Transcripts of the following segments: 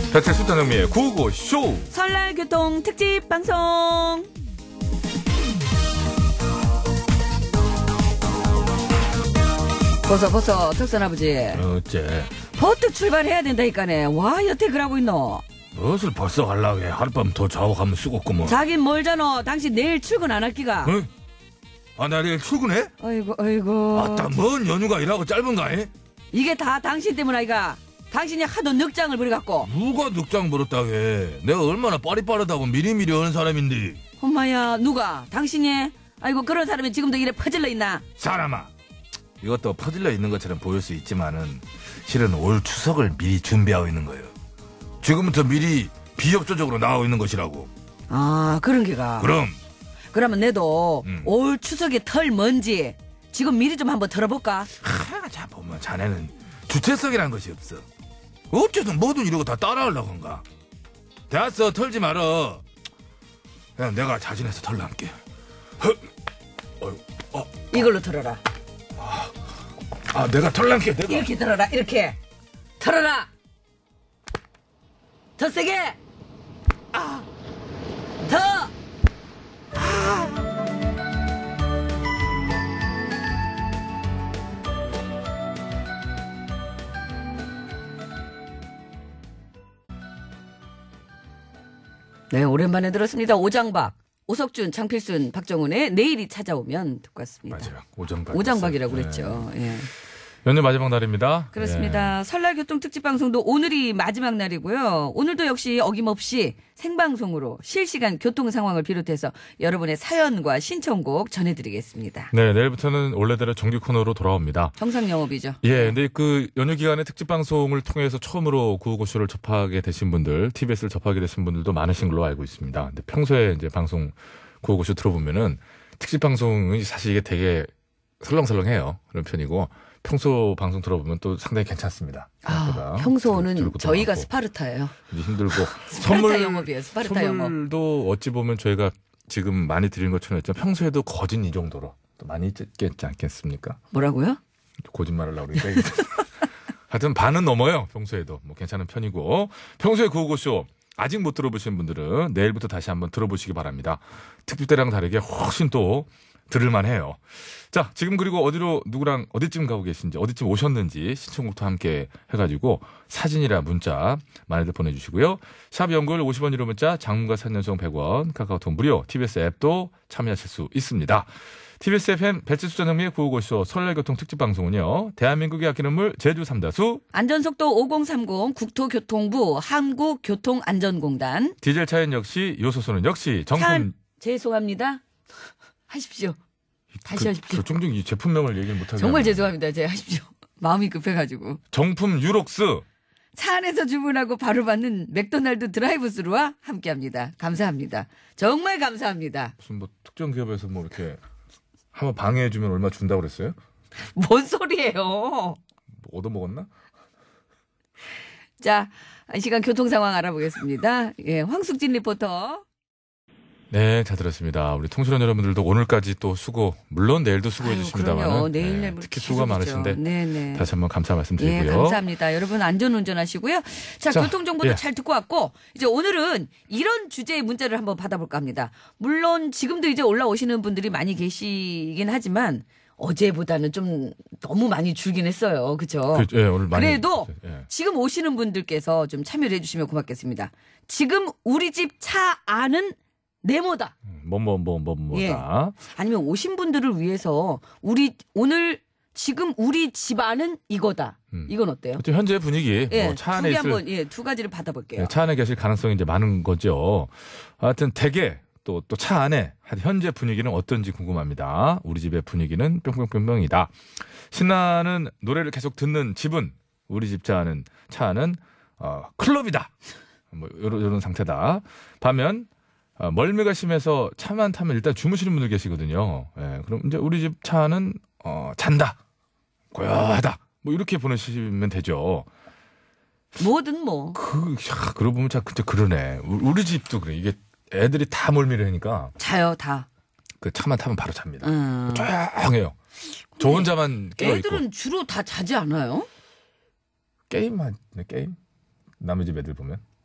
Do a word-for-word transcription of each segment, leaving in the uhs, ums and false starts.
배칠수 전영미의 구호쇼 설날 교통 특집 방송. 벗어 벗어 턱선 아버지. 어째 버뜩 출발해야 된다니까네. 와 여태 그러고 있노. 무엇을 벌써 가려고 해. 하룻밤 더 좌우하면 쓰겠구먼. 자긴 멀잖아. 당신 내일 출근 안 할 기가. 응? 아, 나 내일 출근해? 아이고 아이고. 아따 뭔 연휴가 이라고 짧은가 해? 이게 다 당신 때문 아이가. 당신이 하도 늑장을 부려갖고. 누가 늑장 부렸다게. 내가 얼마나 빠릿빠릿하고 미리미리 하는 사람인데. 엄마야 누가? 당신이? 아이고 그런 사람이 지금도 이래 퍼질러 있나? 사람아, 이것도 퍼질러 있는 것처럼 보일 수 있지만은 실은 올 추석을 미리 준비하고 있는 거예요. 지금부터 미리 비협조적으로 나가고 있는 것이라고. 아 그런 게가. 그럼 그러면 내도 음. 올 추석에 털 뭔지 지금 미리 좀 한번 들어볼까? 하, 자 보면 자네는 주체성이라는 것이 없어. 어째서 뭐든 이러고 다 따라하려고 한가. 됐어, 털지 말어. 그냥 내가 자진해서 털남게. 어, 어, 이걸로 털어라. 아, 내가 털남게. 내가. 이렇게 털어라. 이렇게 털어라. 더 세게. 아, 더. 아. 네, 오랜만에 들었습니다. 오장박, 오석준, 장필순, 박정훈의 내일이 찾아오면 듣고 왔습니다. 맞아요. 오장박. 오장박이라고 네. 그랬죠. 예. 연휴 마지막 날입니다. 그렇습니다. 예. 설날 교통 특집 방송도 오늘이 마지막 날이고요. 오늘도 역시 어김없이 생방송으로 실시간 교통 상황을 비롯해서 여러분의 사연과 신청곡 전해드리겠습니다. 네, 내일부터는 원래대로 정규 코너로 돌아옵니다. 정상 영업이죠. 예, 근데 그 연휴 기간에 특집 방송을 통해서 처음으로 구호고쇼를 접하게 되신 분들, 티비에스를 접하게 되신 분들도 많으신 걸로 알고 있습니다. 근데 평소에 이제 방송 구호고쇼 들어보면은 특집 방송이 사실 이게 되게 설렁설렁해요. 그런 편이고. 평소 방송 들어보면 또 상당히 괜찮습니다. 아, 평소는 저희가 하고. 스파르타예요. 힘들고 스파르타 선물 영업이에요. 스파르타 선물도 영업. 어찌 보면 저희가 지금 많이 드리는 것처럼 했지만 평소에도 거진 이 정도로 또 많이 있겠지 않겠습니까? 뭐라고요? 거짓말을 하고 그러니까 하여튼 반은 넘어요. 평소에도 뭐 괜찮은 편이고 평소에 구호고쇼 아직 못 들어보신 분들은 내일부터 다시 한번 들어보시기 바랍니다. 특집 때랑 다르게 훨씬 또 들을만해요. 자, 지금 그리고 어디로 누구랑 어디쯤 가고 계신지 어디쯤 오셨는지 신청곡도 함께 해가지고 사진이라 문자 많이들 보내주시고요. 샵 연구일 오십 원 유료 문자 장문과 산연송 백 원 카카오톡 무료 티비에스 앱도 참여하실 수 있습니다. 티비에스 에프엠 배칠수 전영미의 구호고쇼 설날 교통 특집 방송은요. 대한민국의 아끼는 물 제주 삼다수 안전속도 오공삼공 국토교통부 한국교통안전공단 디젤 차연 역시 요소수는 역시 정품 차, 죄송합니다. 하십시오. 다시 그, 하십시오. 종종 이 제품명을 얘기를 못하게 정말 하는. 죄송합니다. 제가 하십시오. 마음이 급해가지고. 정품 유록스 차 안에서 주문하고 바로 받는 맥도날드 드라이브스루와 함께합니다. 감사합니다. 정말 감사합니다. 무슨 뭐 특정 기업에서 뭐 이렇게 한번 방해해주면 얼마 준다고 그랬어요? 뭔 소리예요? 뭐 얻어먹었나? 자, 이 시간 교통 상황 알아보겠습니다. 예, 황숙진 리포터. 네, 잘 들었습니다. 우리 통신원 여러분들도 오늘까지 또 수고, 물론 내일도 수고해 아유, 주십니다만 그럼요. 내일 내일 네, 특히 수고가 많으신데 네네. 다시 한번 감사 예, 말씀드리고요. 감사합니다. 여러분 안전운전하시고요. 자, 자, 교통정보도 예. 잘 듣고 왔고 이제 오늘은 이런 주제의 문자를 한번 받아볼까 합니다. 물론 지금도 이제 올라오시는 분들이 많이 계시긴 하지만 어제보다는 좀 너무 많이 줄긴 했어요. 그렇죠? 그, 예, 오늘 많이 그래도 예. 지금 오시는 분들께서 좀 참여를 해주시면 고맙겠습니다. 지금 우리 집 차 안은 네모다. 뭐뭐뭐 뭐 뭐다. 예. 아니면 오신 분들을 위해서 우리 오늘 지금 우리 집안은 이거다. 음. 이건 어때요? 그렇죠. 현재 분위기 예, 뭐 차 두 안에 개 있을 한번 예, 두 가지를 받아볼게요. 예, 차 안에 계실 가능성이 이제 많은 거죠. 하여튼 대개 또 또 차 안에 현재 분위기는 어떤지 궁금합니다. 우리 집의 분위기는 뿅뿅뿅뿅이다. 신나는 노래를 계속 듣는 집은 우리 집 차 안은 차 안은 어, 클럽이다. 뭐 이런 이런 상태다. 반면 어, 멀미가 심해서 차만 타면 일단 주무시는 분들 계시거든요. 예, 그럼 이제 우리 집 차는 어, 잔다. 고요하다. 뭐 이렇게 보내시면 되죠. 뭐든 뭐. 그, 야, 그러고 보면 참 진짜 그러네. 우- 우리 집도 그래. 이게 애들이 다 멀미를 하니까 자요 다. 그 차만 타면 바로 잡니다. 음. 조용해요. 저 혼자만 깨어 있고. 애들은 주로 다 자지 않아요? 게임만 네, 게임. 남의 집 애들 보면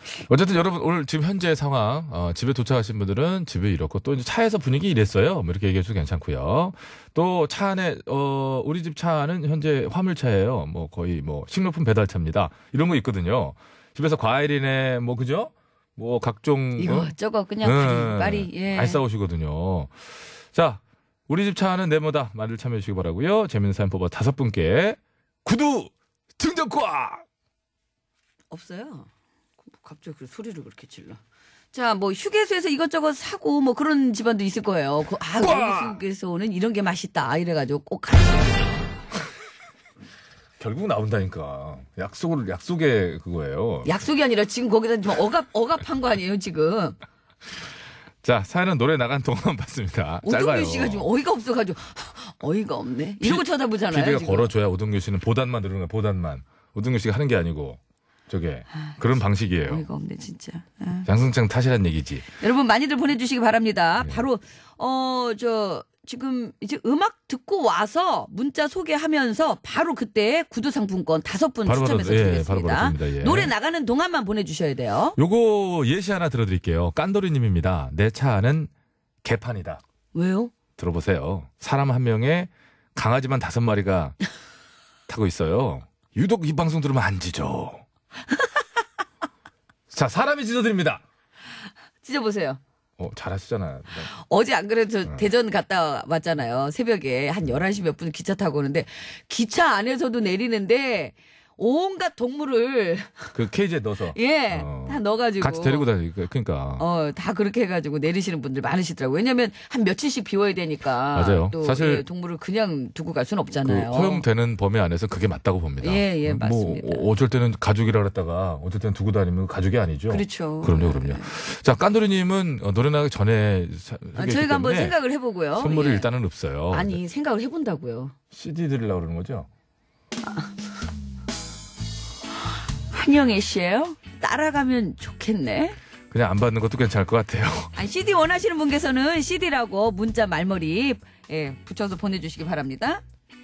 어쨌든 여러분 오늘 지금 현재 상황 어, 집에 도착하신 분들은 집에 이렇고 또 이제 차에서 분위기 이랬어요. 뭐 이렇게 얘기해도 괜찮고요. 또 차 안에 어, 우리 집 차는 현재 화물차예요. 뭐 거의 뭐 식료품 배달차입니다. 이런 거 있거든요. 집에서 과일이네 뭐 그죠? 뭐 각종 이거 어? 저거 그냥 네, 빨리 예. 많이 싸우시거든요. 자, 우리 집 차는 네모다 많이들 참여해 주시기 바라고요. 재밌는 사연 뽑아 다섯 분께 구두 증정권. 없어요. 갑자기 그 소리를 그렇게 질러. 자, 뭐 휴게소에서 이것저것 사고 뭐 그런 집안도 있을 거예요. 그, 아, 우리 휴게소는 이런 게 맛있다 이래가지고 꼭 가시. 결국 나온다니까. 약속을 약속의 그거예요. 약속이 아니라 지금 거기다 좀 억압 억압한 거 아니에요 지금. 자, 사연은 노래 나간 동안 봤습니다. 짧아요. 오동규 씨가 좀 어이가 없어가지고 어이가 없네. 이러고 쳐다보잖아요. 피디가 지금. 걸어줘야 오동규 씨는 보단만 들은 거야. 보단만. 오동규 씨가 하는 게 아니고 저게 아, 그런 방식이에요. 어이가 없네 진짜. 아. 양승창 탓이란 얘기지. 여러분 많이들 보내주시기 바랍니다. 네. 바로 어 저 지금 이제 음악 듣고 와서 문자 소개하면서 바로 그때 구두 상품권 다섯 분 바로 바로, 추첨해서 예, 드리겠습니다. 바로 바로 드립니다. 예. 노래 나가는 동안만 보내주셔야 돼요. 요거 예시 하나 들어드릴게요. 깐도리님입니다. 내 차 안은 개판이다. 왜요? 들어보세요. 사람 한 명에 강아지만 다섯 마리가 타고 있어요. 유독 이 방송 들으면 안 지죠. 자, 사람이 짖어드립니다. 찢어보세요. 어, 잘하시잖아요. 어제 안 그래도 네. 저 대전 갔다 왔잖아요. 새벽에 한 열한 시 몇 분 기차 타고 오는데 기차 안에서도 내리는데 온갖 동물을 그 케이지에 넣어서. 예, 어. 다 넣어가지고 같이 데리고 다니니까. 그러니까. 어, 다 그렇게 해가지고 내리시는 분들 많으시더라고요. 왜냐면 한 며칠씩 비워야 되니까. 맞아요. 또 사실 예, 동물을 그냥 두고 갈 수는 그 없잖아요. 허용되는 범위 안에서 그게 맞다고 봅니다. 예, 예, 맞습니다. 뭐 어쩔 때는 가족이라 그랬다가 어쩔 때는 두고 다니면 가족이 아니죠. 그렇죠. 그럼요, 그럼요. 자, 깐도리님은 어, 노래 나가기 전에 사- 아, 소개했기 저희가 한번 때문에 생각을 해보고요. 선물이 예. 일단은 없어요. 아니 생각을 해본다고요. 씨디 들으려고 그러는 거죠? 한영애 씨예요? 따라가면 좋겠네. 그냥 안 받는 것도 괜찮을 것 같아요. 아니, 씨디 원하시는 분께서는 씨디라고 문자 말머리 예, 붙여서 보내주시기 바랍니다.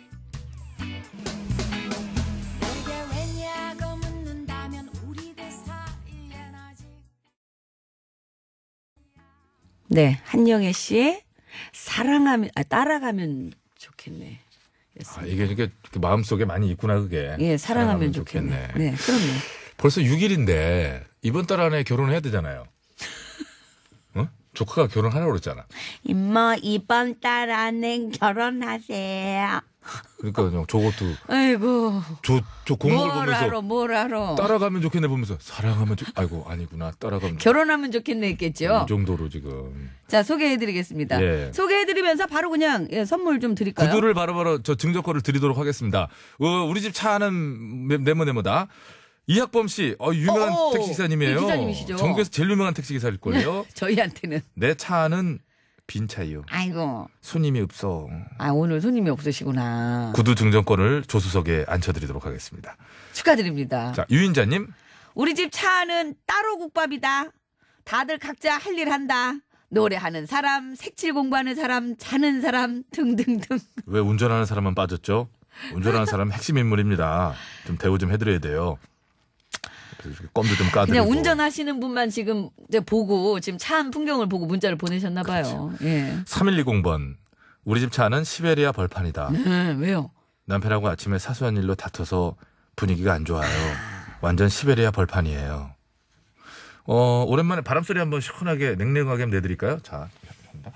네, 한영애 씨의 사랑하면 아, 따라가면 좋겠네. 아, 이게 이게 마음속에 많이 있구나 그게. 예, 사랑하면 좋겠네. 네, 그럼요. 벌써 육 일인데 이번 달 안에 결혼해야 되잖아요. 어? 조카가 결혼하라고 그랬잖아. 이모 이번 달 안에 결혼하세요. 그러니까 그냥 저것도 아이고. 저, 저 공목을 뭘 보면서 알아, 뭘 알아. 따라가면 좋겠네 보면서 사랑하면 좋 아이고 아니구나 따라가면 결혼하면 좋겠네 했겠죠. 이 정도로 지금 자, 소개해드리겠습니다. 예. 소개해드리면서 바로 그냥 예, 선물 좀 드릴까요? 구두를 바로바로 저 증정권을 드리도록 하겠습니다. 어, 우리 집 차는 네- 네모 네모다. 이학범 씨, 어, 유명한 어어, 택시기사님이에요. 이 기사님이시죠. 전국에서 제일 유명한 택시기사일 거예요. 저희한테는. 내 차는 빈 차요. 아이고. 손님이 없어. 아, 오늘 손님이 없으시구나. 구두 증정권을 조수석에 앉혀드리도록 하겠습니다. 축하드립니다. 자, 유인자님. 우리 집 차는 따로 국밥이다. 다들 각자 할 일 한다. 노래하는 사람, 색칠 공부하는 사람, 자는 사람 등등등. 왜 운전하는 사람만 빠졌죠? 운전하는 사람 핵심 인물입니다. 좀 대우 좀 해드려야 돼요. 그래서 이렇게 껌도 좀 까드리고. 그냥 운전하시는 분만 지금 이제 보고 지금 차 한 풍경을 보고 문자를 보내셨나 봐요. 예. 삼일이공 번. 우리 집 차는 시베리아 벌판이다. 네, 왜요? 남편하고 아침에 사소한 일로 다퉈서 분위기가 안 좋아요. 완전 시베리아 벌판이에요. 어, 오랜만에 바람소리 한번 시원하게 냉랭하게 한번 내드릴까요? 자, 감사합니다.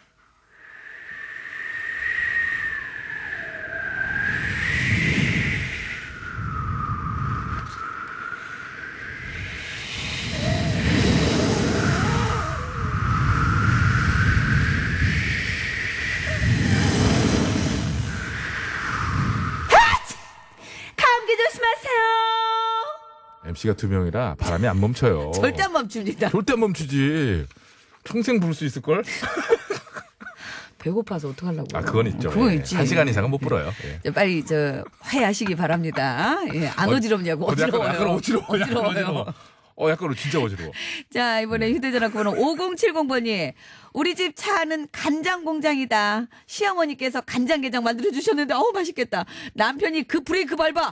감기 조심하세요. 엠씨가 두 명이라 바람이 안 멈춰요. 절대 안 멈춥니다. 절대 안 멈추지. 평생 부를 수 있을걸? 배고파서 어떡하려고. 아, 그건 있죠. 그건 예. 있지. 한 시간 이상은 못 불어요. 예. 저 빨리 저 화해하시기 바랍니다. 예, 안 어지럽냐고. 어, 약간, 어지러워요. 약간 어지러워. 약간 어지러워요. 어지러워. 어, 약간 진짜 어지러워. 자, 이번에 휴대전화 번호 오공칠공 번이 우리 집 차는 간장 공장이다. 시어머니께서 간장게장 만들어 주셨는데 어우 맛있겠다. 남편이 그 브레이크 밟아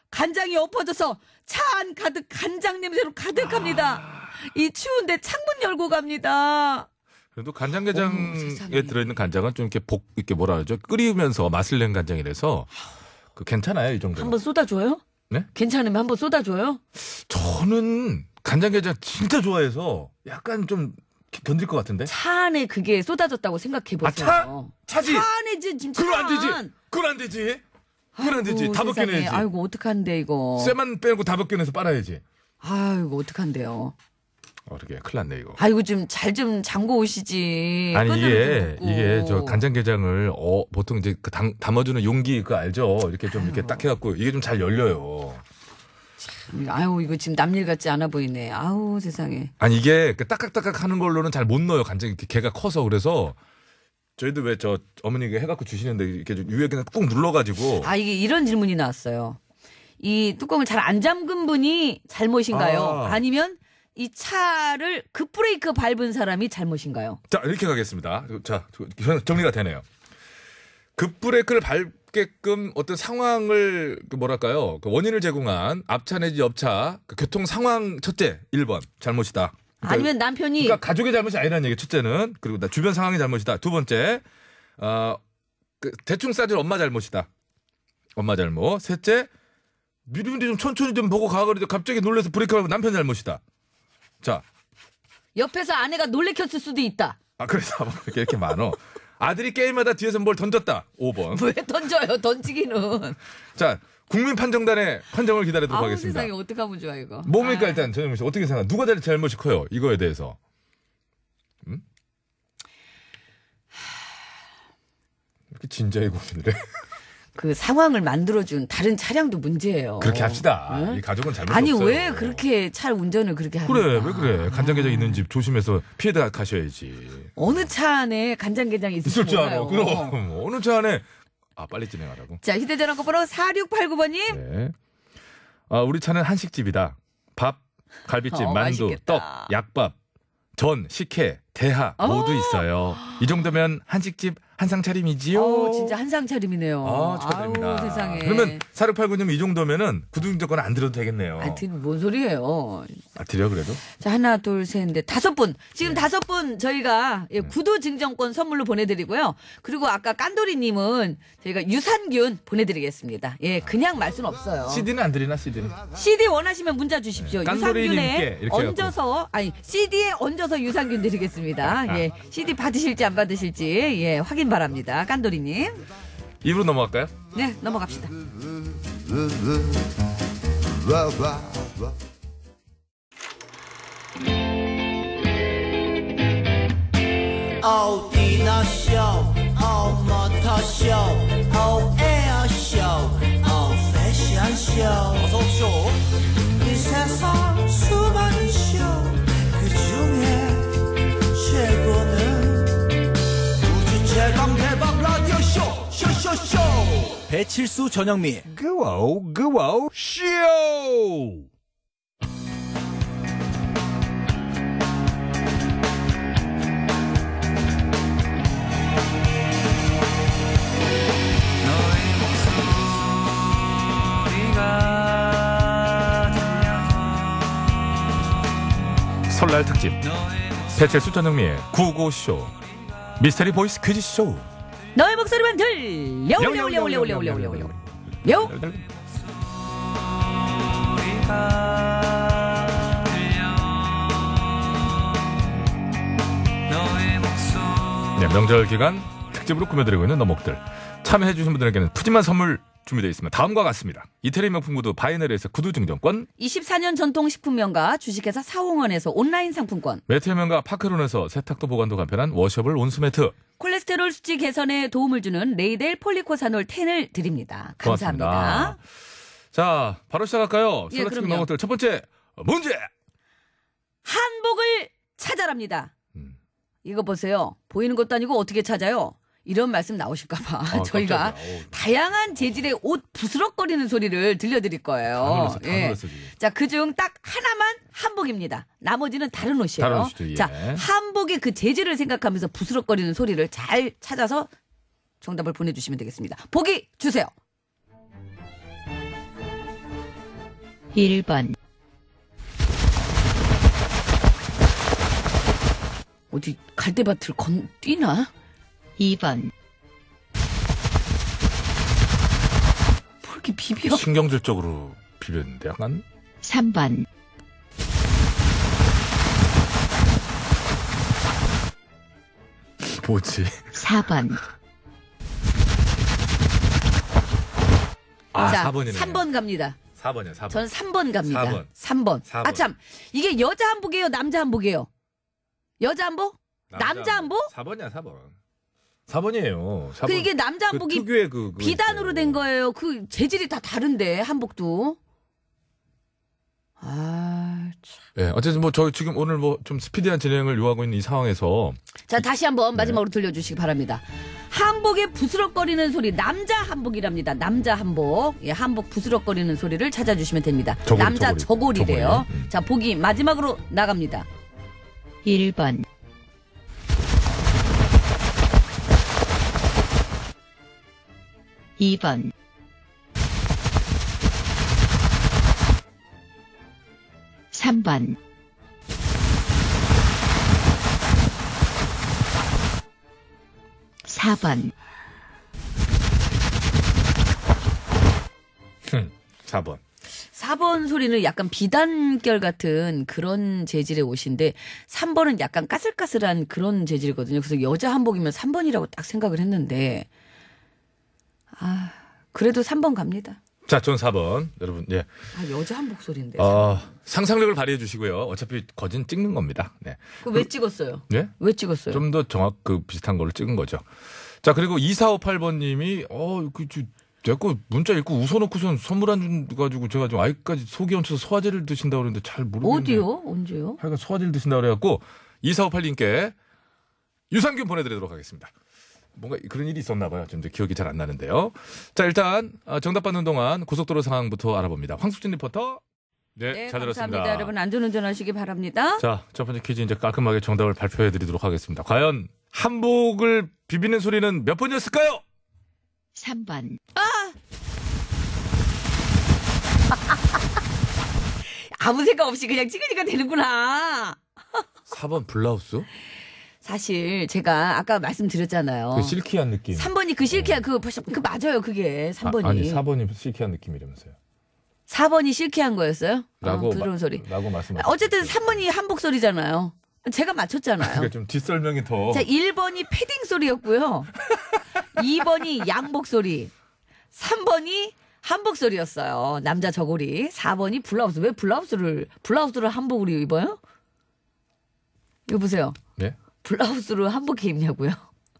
간장이 엎어져서 차 안 가득 간장 냄새로 가득합니다. 아. 이 추운데 창문 열고 갑니다. 그래도 어머, 간장게장에 세상에. 들어있는 간장은 좀 이렇게 복, 이렇게 뭐라 그러죠? 끓이면서 맛을 낸 간장이라서 그 괜찮아요, 이 정도. 한번 쏟아줘요? 네? 괜찮으면 한번 쏟아줘요? 저는 간장게장 진짜 좋아해서 약간 좀 견딜 것 같은데? 차 안에 그게 쏟아졌다고 생각해 보세요. 아, 차? 차지? 차 안에 지금 차 그건 안 되지. 안. 그건 안 되지. 그건 안 되지. 아이고, 다 세상에. 벗겨내야지. 아이고 어떡한데 이거. 쇠만 빼고 다 벗겨내서 빨아야지. 아이고 어떡한데요. 어, 그게 큰일 났네, 이거. 아이고 좀 잘 좀 잠궈 오시지. 아니, 이게, 끈으로 좀 묶고. 이게 저 간장게장을, 어, 보통 이제 그 담, 담아주는 용기 그거 알죠? 이렇게 좀 이렇게 딱 해갖고 이게 좀 잘 열려요. 아유 이거 지금 남일 같지 않아 보이네. 아우 세상에. 아니, 이게 그 딱딱딱딱 하는 걸로는 잘 못 넣어요. 간장이 이렇게 개가 커서. 그래서 저희도 왜 저 어머니가 해갖고 주시는데 이렇게 좀 위에 그냥 꾹 눌러가지고. 아 이게 이런 질문이 나왔어요. 이 뚜껑을 잘 안 잠근 분이 잘못인가요? 아. 아니면 이 차를 급브레이크 밟은 사람이 잘못인가요? 자, 이렇게 가겠습니다. 자, 정리가 되네요. 급브레이크를 밟게끔 어떤 상황을, 그 뭐랄까요, 그 원인을 제공한 앞차 내지 옆차, 그 교통 상황 첫째, 일 번, 잘못이다. 그러니까, 아니면 남편이 그러니까 가족의 잘못이 아니라는 얘기, 첫째는. 그리고 나 주변 상황이 잘못이다. 두 번째, 어, 그 대충 싸줄 엄마 잘못이다. 엄마 잘못. 셋째, 미리미리 좀 천천히 좀 보고 가거리도 갑자기 놀라서 브레이크 밟고 남편 잘못이다. 자, 옆에서 아내가 놀래켰을 수도 있다. 아, 그래서 이렇게, 이렇게 많어. 아들이 게임하다 뒤에서 뭘 던졌다. 오 번. 왜 던져요? 던지기는. 자, 국민 판정단의 판정을 기다리도록 아우 하겠습니다. 세상에 어떡하면 좋아 이거. 뭡니까 아. 일단 전현무 씨 어떻게 생각? 누가 잘 잘못이 커요? 이거에 대해서. 음? 이렇게 진지하게 고민을 해. 그 상황을 만들어준 다른 차량도 문제예요. 그렇게 합시다. 응? 이 가족은 잘못 아니 없어요. 왜 그렇게 차 운전을 그렇게 합니까? 그래 왜 그래? 간장게장 있는 집 조심해서 피해다 가셔야지. 어느 차 안에 간장게장이 있을지 있을 줄 알아. 몰라요. 그럼 어느 차 안에 아 빨리 진행하라고. 자 휴대전화 번호 사육팔구 번님. 네. 아 우리 차는 한식집이다. 밥, 갈비찜, 어, 만두, 맛있겠다. 떡, 약밥, 전, 식혜, 대하 어. 모두 있어요. 이 정도면 한식집 한상 차림이지요. 어 진짜 한상 차림이네요. 아, 축하드립니다. 아우, 세상에. 그러면 사육팔구 님 이 정도면은 구두정권 안 드려도 되겠네요. 하여튼 뭔 소리예요. 아, 드려 그래도? 자 하나 둘 셋 넷 다섯 분 지금 다섯 분 저희가 예, 구두 증정권 선물로 보내드리고요. 그리고 아까 깐돌이님은 저희가 유산균 보내드리겠습니다. 예 그냥 말 수는 없어요. 씨디는 안 드리나 씨디는? 씨디 원하시면 문자 주십시오. 네, 깐돌이님께 유산균에 이렇게 얹어서 아니 씨디에 얹어서 유산균 드리겠습니다. 예 씨디 받으실지 안 받으실지 예 확인 바랍니다. 깐돌이님. 입으로 넘어갈까요? 네 넘어갑시다. 어디나 쇼, 어머터 쇼, 어에어 쇼, 어 패션 쇼. 어서 오쇼. 이 세상 수많은 쇼, 그 중에 최고는 우주 최강 대박 라디오 쇼, 쇼쇼쇼. 배칠수 전영미. 그와우 그와우 쇼. 설날 특집 배철수 전영미의 구호쇼 미스터리 보이스 퀴즈쇼. 너의 목소리만 들려 올려 올려 올려 올려 올려 올려 올려 요 네, 명절 기간 특집으로 꾸며드리고 있는 너목들 참여해주신 분들에게는 푸짐한 선물 준비되어 있습니다. 다음과 같습니다. 이태리 명품 구두 바이네르에서 구두 증정권, 이십사 년 전통식품명가 주식회사 사홍원에서 온라인 상품권, 매트의 명가 파크론에서 세탁도 보관도 간편한 워셔블 온수매트. 콜레스테롤 수치 개선에 도움을 주는 레이델 폴리코사놀 텐을 드립니다. 감사합니다. 고맙습니다. 자, 바로 시작할까요? 예, 설레 특집 그럼요. 너목들 첫 번째 문제. 한복을 찾아랍니다. 음. 이거 보세요. 보이는 것도 아니고 어떻게 찾아요? 이런 말씀 나오실까봐 아, 저희가 깜짝이야. 어우. 다양한 재질의 옷 부스럭거리는 소리를 들려드릴 거예요. 다 놀랐어, 다 예. 놀랐어, 지금. 자, 그중 딱 하나만 한복입니다. 나머지는 다른 옷이에요. 다른 옷이죠, 예. 자, 한복의 그 재질을 생각하면서 부스럭거리는 소리를 잘 찾아서 정답을 보내주시면 되겠습니다. 보기 주세요. 일 번, 어디 갈대밭을 건 뛰나? 이 번, 뭐 이렇게 비벼? 신경질적으로 비볐는데 약간 삼 번, 뭐지? 사 번, 아, 자, 사 번이네. 삼 번 갑니다. 사 번이야, 사 번. 전 삼 번 갑니다. 사 번. 삼 번. 사 번. 아, 참. 이게 여자 한복이에요? 남자 한복이에요? 여자 한복? 남자 한복? 사 번이야, 사 번. 사 번이에요. 사 그 번. 이게 남자 그 한복이 특유의 그, 그 비단으로 있어요. 된 거예요. 그 재질이 다 다른데, 한복도. 아, 참. 예, 어쨌든 뭐 저희 지금 오늘 뭐 좀 스피디한 진행을 요하고 있는 이 상황에서 자, 다시 한번 마지막으로 들려주시기 바랍니다. 한복의 부스럭거리는 소리, 남자 한복이랍니다. 남자 한복. 예, 한복 부스럭거리는 소리를 찾아주시면 됩니다. 저고리, 남자 저고리. 저고리래요. 저고리. 음. 자, 보기 마지막으로 나갑니다. 일 번, 이 번, 삼 번, 사 번, 사 번. 사 번 소리는 약간 비단결 같은 그런 재질의 옷인데 삼 번은 약간 까슬까슬한 그런 재질이거든요. 그래서 여자 한복이면 삼 번이라고 딱 생각을 했는데 아 그래도 삼 번 갑니다. 자, 전 사 번. 여러분, 예. 아 여자 한복 소리인데. 어, 상상력을 발휘해 주시고요. 어차피 거진 찍는 겁니다. 네. 그거 왜 찍었어요? 예? 왜 찍었어요? 좀 더 정확 그 비슷한 걸로 찍은 거죠. 자, 그리고 이사오팔 번님이 어, 그 내거 문자 읽고 웃어놓고선 선물 안 줘가지고 제가 좀 아이까지 속이 얹혀서 소화제를 드신다고 그러는데 잘 모르겠네요. 어디요? 언제요? 하여간 소화제를 드신다고 그래갖고 이사오팔 님께 유산균 보내드리도록 하겠습니다. 뭔가 그런 일이 있었나 봐요. 좀 이제 기억이 잘 안 나는데요. 자, 일단 어, 정답 받는 동안 고속도로 상황부터 알아봅니다. 황숙진 리포터. 네, 네, 잘 감사합니다. 들었습니다. 여러분 안전운전 하시기 바랍니다. 자, 첫 번째 퀴즈 이제 깔끔하게 정답을 발표해 드리도록 하겠습니다. 과연 한복을 비비는 소리는 몇 번이었을까요? 삼 번, 아무 생각 없이 그냥 찍으니까 되는구나. 사 번 블라우스? 사실 제가 아까 말씀드렸잖아요. 그 실키한 느낌. 삼 번이 그 실키한 그, 그 맞아요. 그게 삼 번이. 아, 아니, 사 번이 실키한 느낌이라면서요. 사 번이 실키한 거였어요? 라고 어, 부드러운 마- 소리. 라고 말씀하셨어요. 어쨌든 삼 번이 한복 소리잖아요. 제가 맞췄잖아요. 그러니까 좀 뒷설명이 더. 자, 일 번이 패딩 소리였고요. 이 번이 양복 소리. 삼 번이 한복 소리였어요. 남자 저고리. 사 번이 블라우스. 왜 블라우스를, 블라우스를 한복으로 입어요? 이거 보세요. 네? 블라우스로 한복에 입냐고요?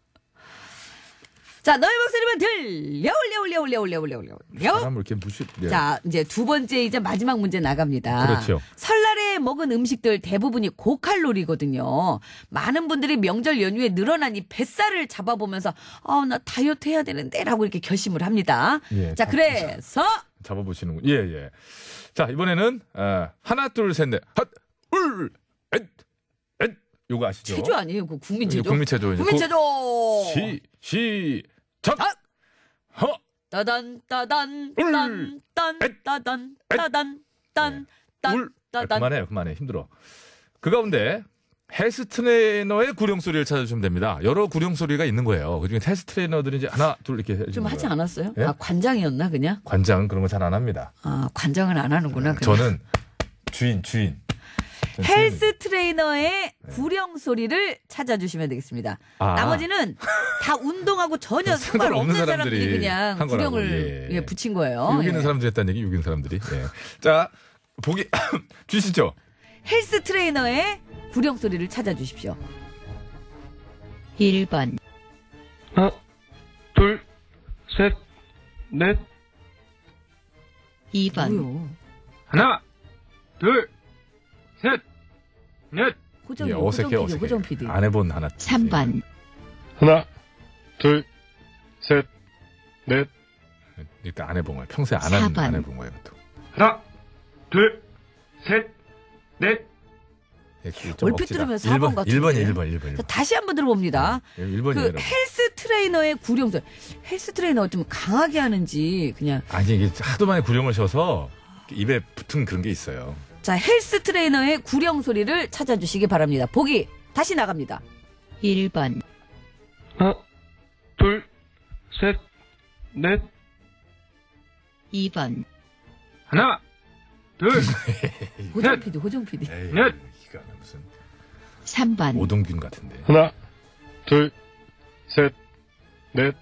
자, 너의 목소리만 들려, 올려, 올려, 올려, 올려, 올려, 올려, 올려. 사람을 이렇게 무시. 네. 자, 이제 두 번째 이제 마지막 문제 나갑니다. 그렇죠. 설날에 먹은 음식들 대부분이 고칼로리거든요. 많은 분들이 명절 연휴에 늘어난 이 뱃살을 잡아보면서 아, 나 다이어트 해야 되는데라고 이렇게 결심을 합니다. 예, 자, 자, 그래서 잡아보시는군. 예, 예. 자, 이번에는 어, 하나, 둘, 셋, 넷. 핫, 울, 엣, 엣. 요거 아시죠? 체조 아니에요? 그 국민 체조. 국민 체조. 국민 체조. 시, 시작. 아! 허. 따단 따단 울. 딴 딴 엣. 따단 엣. 따단 딴 울. 딴 아, 따단. 그만해요, 그만해. 힘들어. 그 가운데 헬스 트레이너의 구령 소리를 찾아주시면 됩니다. 여러 구령 소리가 있는 거예요. 그중에 헬스 트레이너들이 이제 하나, 둘 이렇게 해주는 좀 하지 거예요. 않았어요? 예? 아, 관장이었나 그냥? 관장은 그런 거 잘 안 합니다. 아, 관장은 안 하는구나. 그냥. 저는 주인, 주인. 저는 헬스 트레이너의 구령 소리를 찾아주시면 되겠습니다. 아. 나머지는 다 운동하고 전혀 상관없는 상관없는 사람들이 사람들이 그냥 한 거라고. 구령을 예. 예, 붙인 거예요. 여기 있는 예. 사람들이 했다는 얘기, 여기 있는 사람들이. 예. 자, 보기 주시죠. 헬스 트레이너의 구령 소리를 찾아주십시오. 일 번, 하나, 둘, 셋, 넷. 이 번, 뭐요? 하나, 둘, 셋, 넷. 호정, 예, 호정 어색해, 피디, 어색해. 호정 피디. 안 해본 하나. 삼 번, 하나, 둘, 셋, 넷. 예. 일단 안 해본 거예요. 평소에 안, 사 한, 번. 안 해본 거예요. 또. 하나, 둘, 셋, 넷. 예, 좀 얼핏 억지다. 들으면 사 번 같은데. 일 번, 일 번, 일 번. 자, 다시 한번 들어봅니다. 일 번이에요, 그 여러분. 헬스 트레이너의 구령 소리. 헬스 트레이너가 좀 강하게 하는지 그냥 아니, 이게 하도 많이 구령을 쉬어서 입에 붙은 그런 게 있어요. 자, 헬스 트레이너의 구령 소리를 찾아주시기 바랍니다. 보기 다시 나갑니다. 일 번, 하나, 둘, 셋, 넷. 이 번, 하나, 둘, 호정 넷. 피디, 호정 피디. 에이, 넷. 이거 무슨 삼 번, 오동균 같은데. 하나, 둘, 셋, 넷.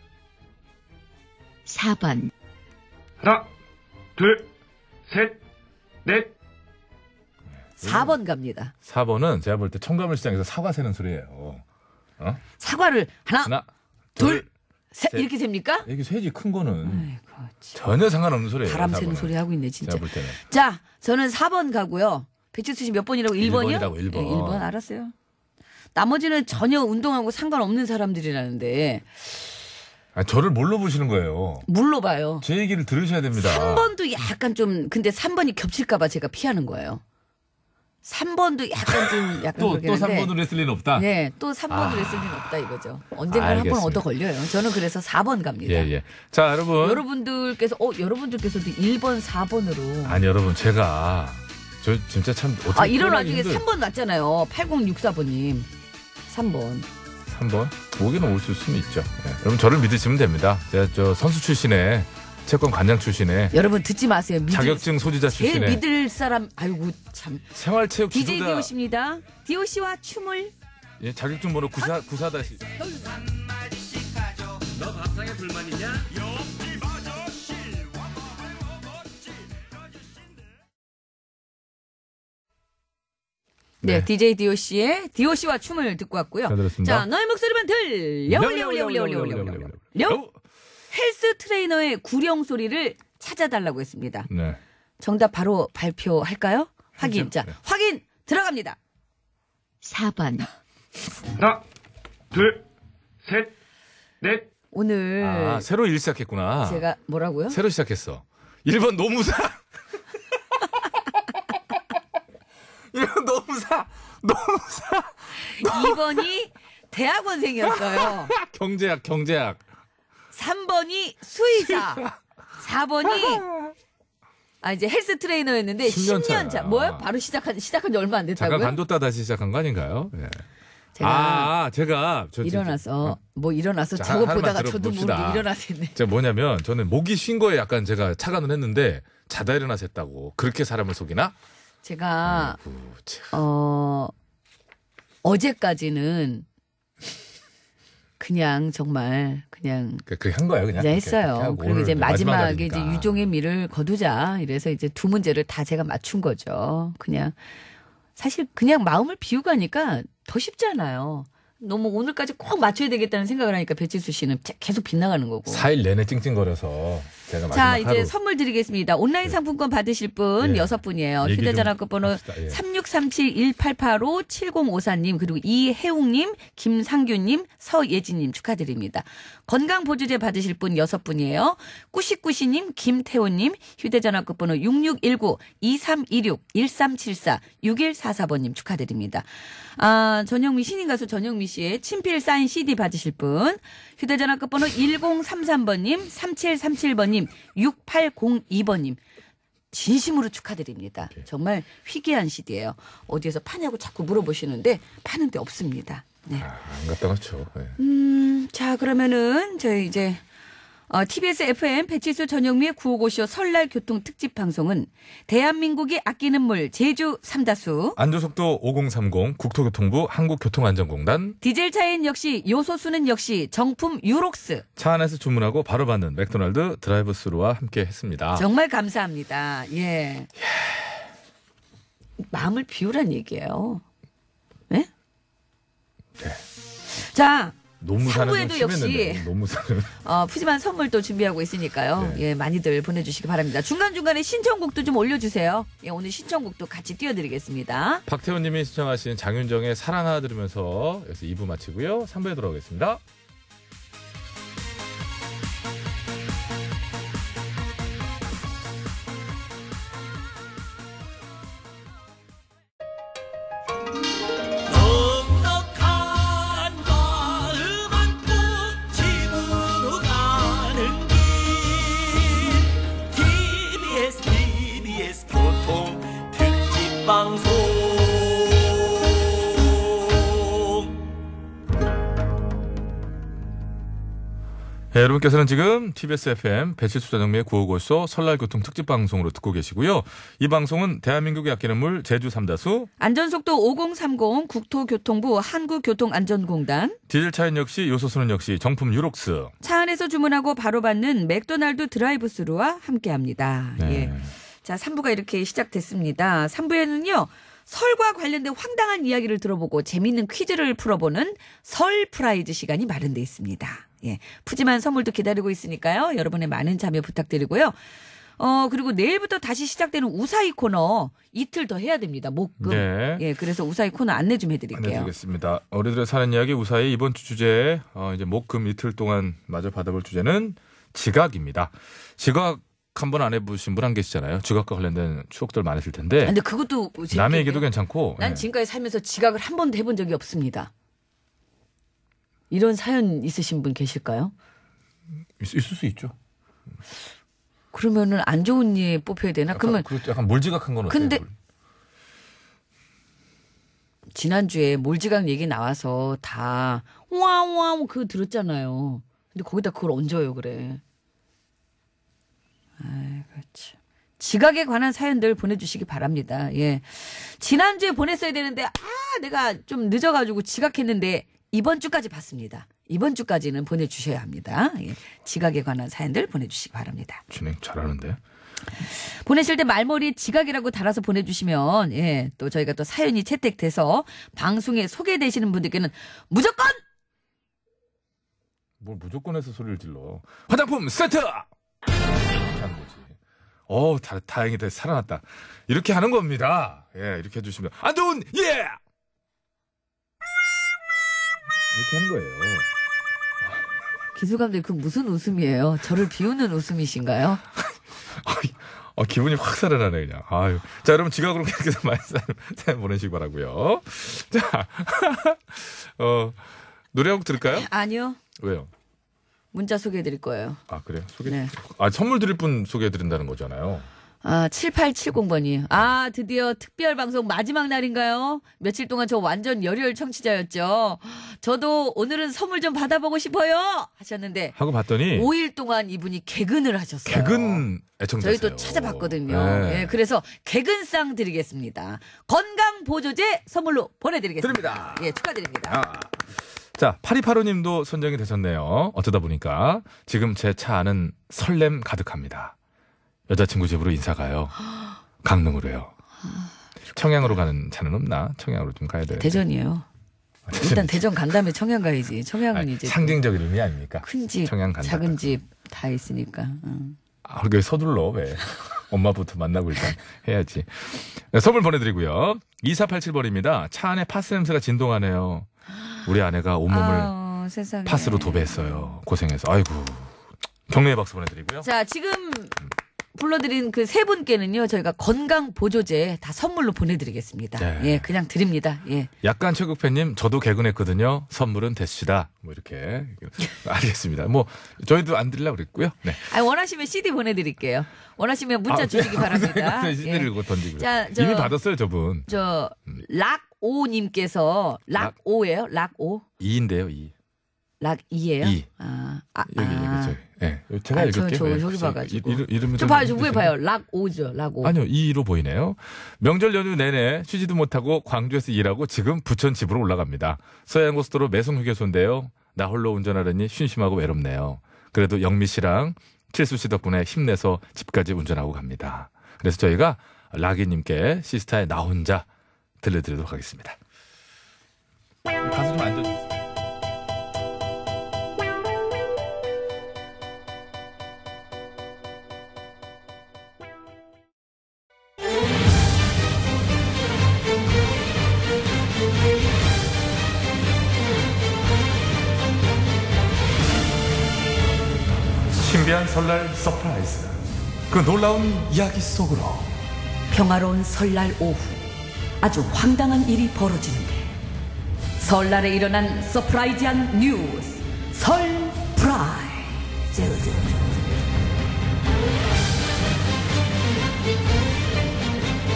사 번, 하나, 둘, 셋, 넷. 사 번 갑니다. 사 번은 제가 볼 때 청가물 시장에서 사과 세는 소리예요. 사과를 하나, 하나, 둘, 둘, 셋 셋. 이렇게 셉니까? 이게 쇠지 큰 거는 아이고, 참. 전혀 상관없는 소리예요. 바람 사 새는 번은. 소리 하고 있네 진짜. 제가 볼 때는. 자, 저는 사 번 가고요. 배치수 씨 몇 번이라고? 일 번이요? 일 번이라고, 일 번. 일 번 알았어요. 나머지는 전혀 운동하고 상관없는 사람들이라는데 아니, 저를 뭘로 보시는 거예요? 물러봐요. 제 얘기를 들으셔야 됩니다. 삼 번도 약간 좀 근데 삼 번이 겹칠까 봐 제가 피하는 거예요. 삼 번도 약간 좀 약간 또, 그러긴 또 삼 한데 번으로 했을 리는 없다? 네, 또 삼 번으로 아. 했을 리는 없다 이거죠. 언젠가 한 번 알겠습니다. 얻어 걸려요. 저는 그래서 사 번 갑니다. 예, 예. 자, 여러분. 여러분들께서 어 여러분들께서도 일 번, 사 번으로 아니, 여러분, 제가, 저 진짜 참. 어떻게 아 이런 표현하기 와중에 힘들- 삼 번 났잖아요. 팔공육사 번님 삼 번. 삼 번? 오기는 올 수 있으면 있죠. 예. 여러분, 저를 믿으시면 됩니다. 제가 저 선수 출신에, 채권 관장 출신에, 여러분 듣지 마세요. 믿을, 자격증 소지자 제일 출신에, 믿을 사람 아이고 참. 생활체육 디제이 지도자, 디오씨입니다. 디오씨와 춤을 예, 자격증 번호 구사, 구사 다시. 네, 네. 디제이 디오씨의 디오씨와 춤을 듣고 왔고요. 잘 들었습니다. 자, 너의 목소리만 들려 올려 올려 올려 올려 올려 올려 올려. 헬스 트레이너의 구령 소리를 찾아달라고 했습니다. 네. 정답 바로 발표할까요? 확인. 자, 네. 확인 들어갑니다. 사 번, 하나, 둘, 셋, 넷. 오늘 아, 새로 일 시작했구나. 제가 뭐라고요? 새로 시작했어. 일 번 노무사. 일 번 노무사. 노무사. 이 번이 대학원생이었어요. 경제학, 경제학. 삼 번이 수의사. 사 번이 아 이제 헬스 트레이너였는데 십 년 십 년 차. 차야. 뭐야? 바로 시작한 시작한 지 얼마 안 됐다고요? 잠깐 관뒀다 다시 시작한 거 아닌가요? 예. 제가 아, 제가 저, 저, 일어나서 뭐 일어나서 자, 저거 하나만 보다가 저도 들어봅시다. 모르게 일어나서 했네. 제가 뭐냐면 저는 목이 쉰 거에 약간 제가 착안을 했는데 자다 일어나서 했다고. 그렇게 사람을 속이나? 제가 아이고, 참. 어 어제까지는 그냥 정말 그냥 그 한 거예요, 그냥. 이제 그렇게 했어요. 하고 그리고 오늘 이제 마지막 마지막에 이제 날이니까. 유종의 미를 거두자. 이래서 이제 두 문제를 다 제가 맞춘 거죠. 그냥 사실 그냥 마음을 비우고 하니까 더 쉽잖아요. 너무 오늘까지 꼭 맞춰야 되겠다는 생각을 하니까 배치수 씨는 계속 빗나가는 거고. 사 일 내내 찡찡거려서 제가 마지막 자, 이제 하루 선물 드리겠습니다. 온라인 네. 상품권 받으실 분 예. 여섯 분이에요. 얘기 좀 휴대전화 끝번호 합시다. 예. 삼육삼칠 일팔팔오 칠공오사님 그리고 이혜웅님, 김상규님, 서예진님 축하드립니다. 건강보조제 받으실 분 여섯 분이에요. 꾸시꾸시님, 김태호님, 휴대전화 끝번호 육육일구 이삼이육 일삼칠사 육일사사번님 축하드립니다. 아, 전영미 신인 가수 전영미 씨의 친필 사인 씨디 받으실 분 휴대전화 끝번호 일공삼삼번님, 삼칠삼칠번님, 육팔공이번님 진심으로 축하드립니다. 정말 희귀한 씨디예요. 어디에서 파냐고 자꾸 물어보시는데 파는 데 없습니다. 네. 아, 안 갖다 놓죠. 예. 음, 자 그러면은 저희 이제 어, 티비에스 에프엠 배치수 전영미의 구오고쇼 설날 교통 특집 방송은 대한민국이 아끼는 물 제주 삼다수 안전속도 오공삼공 국토교통부 한국교통안전공단 디젤 차인 역시 요소수는 역시 정품 유록스 차 안에서 주문하고 바로 받는 맥도날드 드라이브스루와 함께 했습니다. 정말 감사합니다. 예. 마음을 비우란 얘기예요. 네? 네. 자, 노무사는 좀 삼부에도 역시 심했는데 노무사는 어, 푸짐한 선물 또 준비하고 있으니까요. 네. 예, 많이들 보내주시기 바랍니다. 중간중간에 신청곡도 좀 올려주세요. 예, 오늘 신청곡도 같이 띄워드리겠습니다. 박태훈님이 시청하신 장윤정의 사랑아 들으면서 여기서 이 부 마치고요. 삼 부에 돌아오겠습니다. 넉넉한 마음 안고 집으로 가는 길 티비에스 티비에스 교통 특집 방송. 네, 여러분께서는 지금 티비에스 에프엠 배칠수 전영미의 구호고쇼 설날 교통 특집 방송으로 듣고 계시고요. 이 방송은 대한민국이 아끼는 물 제주 삼다수, 안전속도 오공삼공 국토교통부 한국교통안전공단, 디젤 차인 역시 요소수는 역시 정품 유록스. 차 안에서 주문하고 바로 받는 맥도날드 드라이브스루와 함께합니다. 네. 예. 자, 삼 부가 이렇게 시작됐습니다. 삼 부에는요. 설과 관련된 황당한 이야기를 들어보고 재미있는 퀴즈를 풀어보는 설프라이즈 시간이 마련돼 있습니다. 예, 푸짐한 선물도 기다리고 있으니까요. 여러분의 많은 참여 부탁드리고요. 어, 그리고 내일부터 다시 시작되는 우사히 코너 이틀 더 해야 됩니다. 목금. 네. 예, 그래서 우사히 코너 안내 좀 해드릴게요. 안내드리겠습니다. 우리들의 사는 이야기 우사히 이번 주 주제 어, 이제 목금 이틀 동안 마저 받아볼 주제는 지각입니다. 지각 한번 안 해보신 분 안 계시잖아요. 지각과 관련된 추억들 많으실 텐데. 근데 그것도 재밌겠네요. 남의 얘기도 괜찮고. 난 예. 지금까지 살면서 지각을 한 번도 해본 적이 없습니다. 이런 사연 있으신 분 계실까요? 있, 있을 수 있죠. 그러면은 안 좋은 예 뽑혀야 되나? 약간, 그러면 그렇죠. 약간 몰지각한 건 어때요? 근데 지난주에 몰지각 얘기 나와서 다 와와 그거 들었잖아요. 근데 거기다 그걸 얹어요 그래. 아이 그렇지. 지각에 관한 사연들 보내주시기 바랍니다. 예, 지난주에 보냈어야 되는데 아 내가 좀 늦어가지고 지각했는데 이번 주까지 받습니다. 이번 주까지는 보내주셔야 합니다. 예, 지각에 관한 사연들 보내주시기 바랍니다. 진행 잘하는데. 보내실 때 말머리에 지각이라고 달아서 보내주시면 예, 또 저희가 또 사연이 채택돼서 방송에 소개되시는 분들께는 무조건 뭘 무조건 해서 소리를 질러. 화장품 세트! 이렇게 하는 거지. 어, 다, 다행이다. 살아났다. 이렇게 하는 겁니다. 예, 이렇게 해주시면. 안 좋은, 예! 이렇게 하는 거예요. 기술감독님 그 무슨 웃음이에요? 저를 비우는 웃음이신가요? 어, 기분이 확 살아나네, 그냥. 아유. 자, 여러분, 지각으로 계속해서 많이 사연, 사연 보내시기 바라고요. 자, 어, 노래 한 곡 들을까요? 아니요. 왜요? 문자 소개해드릴 거예요. 아, 그래요? 소개, 네. 아, 선물 드릴 분 소개해드린다는 거잖아요. 아, 칠팔칠공 번이에요. 아, 드디어 특별 방송 마지막 날인가요? 며칠 동안 저 완전 열혈 청취자였죠. 저도 오늘은 선물 좀 받아보고 싶어요. 하셨는데 하고 봤더니. 오 일 동안 이분이 개근을 하셨어요. 개근 애청자세요. 저희 또 찾아봤거든요. 네. 예, 그래서 개근상 드리겠습니다. 건강보조제 선물로 보내드리겠습니다. 드립니다. 예, 축하드립니다. 아. 자, 파리파로 님도 선정이 되셨네요. 어쩌다 보니까 지금 제 차 안은 설렘 가득합니다. 여자친구 집으로 인사 가요. 강릉으로요. 청양으로 가는 차는 없나? 청양으로 좀 가야 돼요. 대전이에요. 일단 대전 간 다음에 청양 가야지. 청양은 아니, 이제 상징적인 의미 아닙니까? 큰 집, 청양 간다. 작은 집 다 있으니까. 응. 아, 왜 서둘러 왜? 엄마부터 만나고 일단 해야지. 네, 선물 보내드리고요. 이사팔칠 번입니다. 차 안에 파스 냄새가 진동하네요. 우리 아내가 온몸을 아우, 세상에. 파스로 도배했어요. 고생해서. 아이고. 격려의 박수 보내드리고요. 자, 지금 불러드린 그 세 분께는요, 저희가 건강 보조제 다 선물로 보내드리겠습니다. 네. 예, 그냥 드립니다. 예. 약간 최국팬님, 저도 개근했거든요. 선물은 대시다. 뭐 이렇게 알겠습니다. 뭐 저희도 안 드리려고 그랬고요. 네. 아, 원하시면 씨디 보내드릴게요. 원하시면 문자 주시기 바랍니다. 시대를 예. 던지고. 자, 저- 이미 받았어요, 저분. 저 락오님께서 락오예요? 락오? 이인데요, 이. 락이예요? 이. 아, 아, 여기 아. 여기 저. 예. 네. 제가 아, 읽을게요. 저, 저 예. 여기 봐가지고. 이름 이름이 저 좀 봐요, 저 위에 힘드신데. 봐요. 락오죠, 락오. 아니요, 이로 보이네요. 명절 연휴 내내 쉬지도 못하고 광주에서 일하고 지금 부천 집으로 올라갑니다. 서해안고속도로 매송 휴게소인데요. 나 홀로 운전하려니 심심하고 외롭네요. 그래도 영미 씨랑 칠수 씨 덕분에 힘내서 집까지 운전하고 갑니다. 그래서 저희가 라기님께 시스타의 나 혼자 들려드리도록 하겠습니다. 가수 좀 앉아주세요. 신비한 설날 서프라이즈. 그 놀라운 이야기 속으로. 평화로운 설날 오후 아주 황당한 일이 벌어지는데 설날에 일어난 서프라이즈한 뉴스 설프라이즈.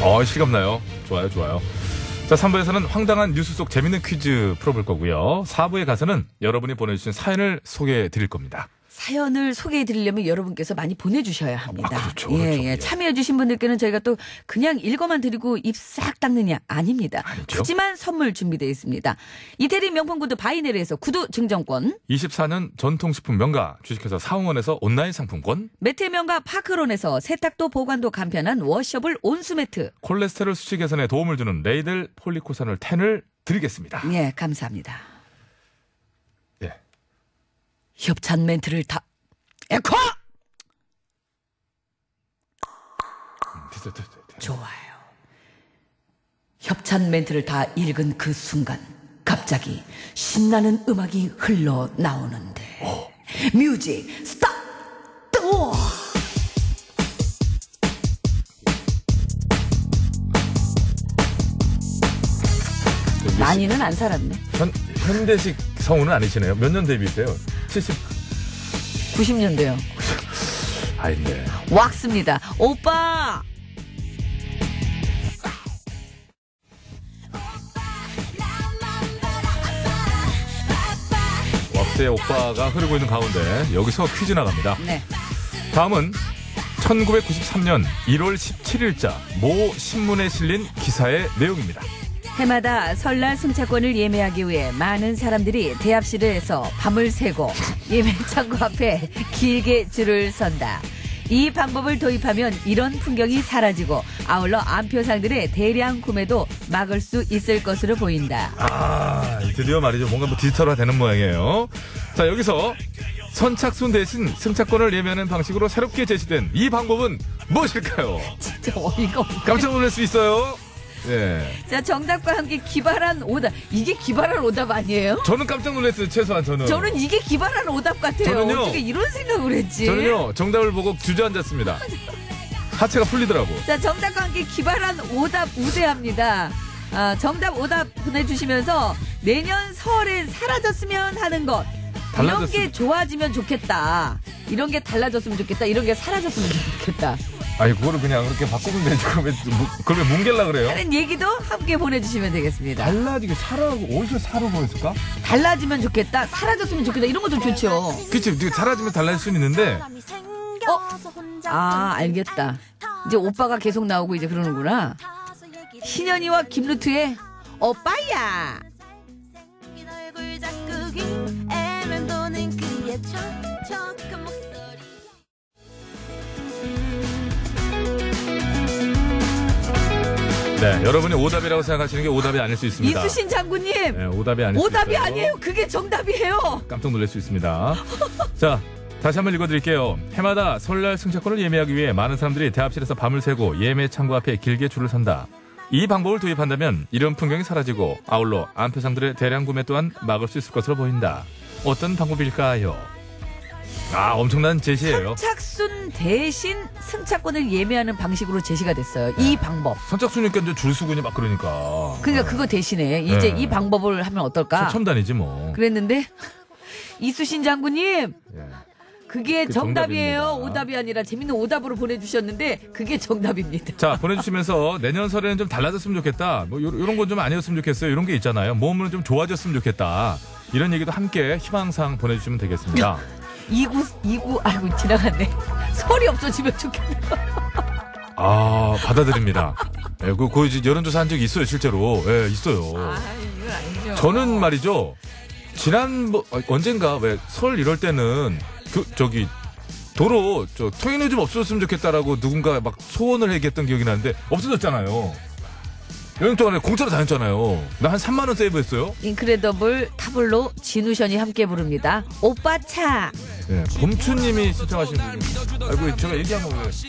어, 실감나요. 좋아요, 좋아요. 자, 삼 부에서는 황당한 뉴스 속 재밌는 퀴즈 풀어볼 거고요. 사 부에 가서는 여러분이 보내주신 사연을 소개해 드릴 겁니다. 사연을 소개해 드리려면 여러분께서 많이 보내주셔야 합니다. 아, 그렇죠, 예, 그렇죠. 예. 예. 참여해주신 분들께는 저희가 또 그냥 읽어만 드리고 입 싹 닦느냐? 아닙니다. 아니죠. 푸짐한 선물 준비되어 있습니다. 이태리 명품 구두 바이네르에서 구두 증정권, 이십사 년 전통식품 명가 주식회사 사홍원에서 온라인 상품권, 매트 명가 파크론에서 세탁도 보관도 간편한 워셔블 온수매트. 콜레스테롤 수치 개선에 도움을 주는 레이델 폴리코사놀 텐을 드리겠습니다. 예, 감사합니다. 예. 협찬 멘트를 다 에코! 됐어, 됐어, 됐어. 좋아요. 협찬 멘트를 다 읽은 그 순간 갑자기 신나는 음악이 흘러나오는데 뮤직 스탑! 또! 많이는 안 살았네. 현, 현대식 성우는 아니시네요. 몇 년 데뷔세요? 칠십. 구십 년대요. 아닌데. 왁스입니다. 오빠! 왁스의 오빠가 흐르고 있는 가운데 여기서 퀴즈 나갑니다. 네. 다음은 천구백구십삼 년 일월 십칠일자 모 신문에 실린 기사의 내용입니다. 해마다 설날 승차권을 예매하기 위해 많은 사람들이 대합실에서 밤을 새고 예매 창구 앞에 길게 줄을 선다. 이 방법을 도입하면 이런 풍경이 사라지고 아울러 안표상들의 대량 구매도 막을 수 있을 것으로 보인다. 아, 드디어 말이죠. 뭔가 뭐 디지털화 되는 모양이에요. 자, 여기서 선착순 대신 승차권을 예매하는 방식으로 새롭게 제시된 이 방법은 무엇일까요? 진짜 어이가 없네. 깜짝 놀랄 수 있어요. 예. 자, 정답과 함께 기발한 오답. 이게 기발한 오답 아니에요? 저는 깜짝 놀랐어요. 최소한 저는. 저는 이게 기발한 오답 같아요. 저는요. 어떻게 이런 생각을 했지? 저는요. 정답을 보고 주저앉았습니다. 하체가 풀리더라고. 자, 정답과 함께 기발한 오답 우대합니다. 아, 정답 오답 보내주시면서 내년 설에 사라졌으면 하는 것. 이런 달라졌으면- 게 좋아지면 좋겠다. 이런 게 달라졌으면 좋겠다. 이런 게 사라졌으면 좋겠다. 아니, 그거를 그냥 그렇게 바꾸면 되지. 그러면, 그러면 뭉갤라 그래요? 하는 얘기도 함께 보내주시면 되겠습니다. 달라지게 사라고, 어디서 사라고 했을까? 달라지면 좋겠다. 사라졌으면 좋겠다. 이런 것도 좋죠. 그치, 사라지면 달라질 수는 있는데, 아, 알겠다. 이제 오빠가 계속 나오고 이제 그러는구나. 신현이와 김루트의 오빠야. 네, 여러분이 오답이라고 생각하시는 게 오답이 아닐 수 있습니다. 이수신 장군님. 네, 오답이 아닐 수 오답이 있어요. 아니에요. 그게 정답이에요. 깜짝 놀랄 수 있습니다. 자, 다시 한번 읽어드릴게요. 해마다 설날 승차권을 예매하기 위해 많은 사람들이 대합실에서 밤을 새고 예매 창구 앞에 길게 줄을 선다. 이 방법을 도입한다면 이런 풍경이 사라지고 아울러 안표상들의 대량 구매 또한 막을 수 있을 것으로 보인다. 어떤 방법일까요? 아, 엄청난 제시예요. 선착순 대신 승차권을 예매하는 방식으로 제시가 됐어요. 이 방법. 선착순이니까 이제 줄수군이 막 그러니까. 그러니까 그거 대신에 이제 네. 이 방법을 하면 어떨까? 최첨단이지 뭐. 그랬는데 이수신 장군님 예. 그게 그 정답이에요. 정답입니다. 오답이 아니라 재밌는 오답으로 보내주셨는데 그게 정답입니다. 자, 보내주시면서 내년 설에는 좀 달라졌으면 좋겠다. 뭐 요, 요런 건 좀 아니었으면 좋겠어요. 이런 게 있잖아요. 몸은 좀 좋아졌으면 좋겠다. 이런 얘기도 함께 희망사항 보내주시면 되겠습니다. 이구 이구 아이고 지나갔네. 설이 없어지면 좋겠네. 아, 받아들입니다. 예, 그, 그 이제 여론조사 한 적이 있어요, 실제로. 예, 있어요. 아 이건 아니죠. 저는 말이죠. 지난 뭐 어, 언젠가 왜 설 이럴 때는 그 저기 도로 저 통행료 좀 없어졌으면 좋겠다라고 누군가 막 소원을 얘기했던 기억이 나는데 없어졌잖아요. 여행 동안에 공짜로 다녔잖아요. 나 한 삼만 원 세이브했어요. 인크레더블 타블로 진우션이 함께 부릅니다. 오빠 차. 예, 봄추님이 신청하신 분이. 아이고, 제가 얘기한 거 왜?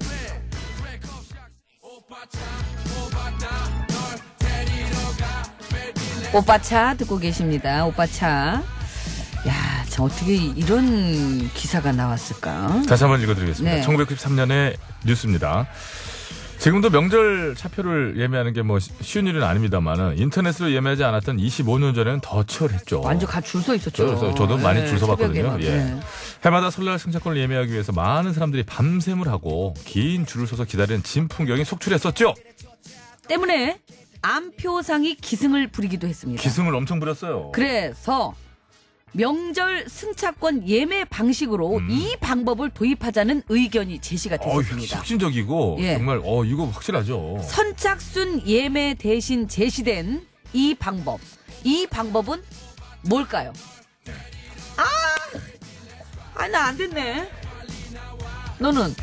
오빠 차 듣고 계십니다. 오빠 차. 야, 참 어떻게 이런 기사가 나왔을까? 다시 한번 읽어드리겠습니다. 네. 천구백구십삼 년의 뉴스입니다. 지금도 명절 차표를 예매하는 게 뭐 쉬운 일은 아닙니다만 인터넷으로 예매하지 않았던 이십오 년 전에는 더 치열했죠. 완전 가 줄 서 있었죠. 저, 저도 많이 네, 줄 서봤거든요. 새벽에 막, 예. 네. 해마다 설날 승차권을 예매하기 위해서 많은 사람들이 밤샘을 하고 긴 줄을 서서 기다리는 진 풍경이 속출했었죠. 때문에 암표상이 기승을 부리기도 했습니다. 기승을 엄청 부렸어요. 그래서 명절 승차권 예매 방식으로 음. 이 방법을 도입하자는 의견이 제시가 어, 됐습니다. 혁신적이고 예. 정말 어 이거 확실하죠. 선착순 예매 대신 제시된 이 방법. 이 방법은 뭘까요? 아, 아, 나 안 됐네. 너는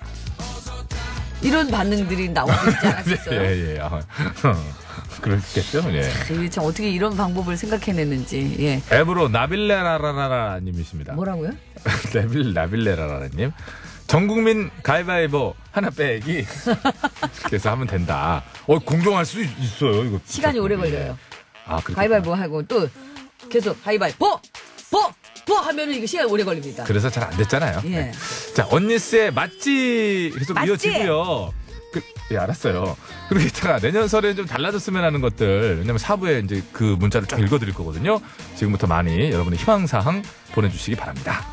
이런 반응들이 나오고 있지 않았어요? 예, 예. 아, 그렇겠죠. 예. 이게 참 어떻게 이런 방법을 생각해냈는지. 예. 앱으로 나빌레라라라님이십니다. 뭐라고요? 나빌 나빌레라라님. 전국민 가위바위보 하나 빼기. 그래서 하면 된다. 어 공정할 수 있- 있어요. 이거 시간이 오래 예. 걸려요. 아, 그렇 가위바위보 하고 또 계속 가위바위보, 보, 보 하면은 이게 시간이 오래 걸립니다. 그래서 잘 안 됐잖아요. 예. 네. 자, 언니스의 맛집 계속 맛집! 이어지고요. 그, 예, 알았어요. 그리고 이따가 내년 설에 좀 달라졌으면 하는 것들. 왜냐면 사부에 이제 그 문자를 쭉 읽어드릴 거거든요. 지금부터 많이 여러분의 희망사항 보내주시기 바랍니다.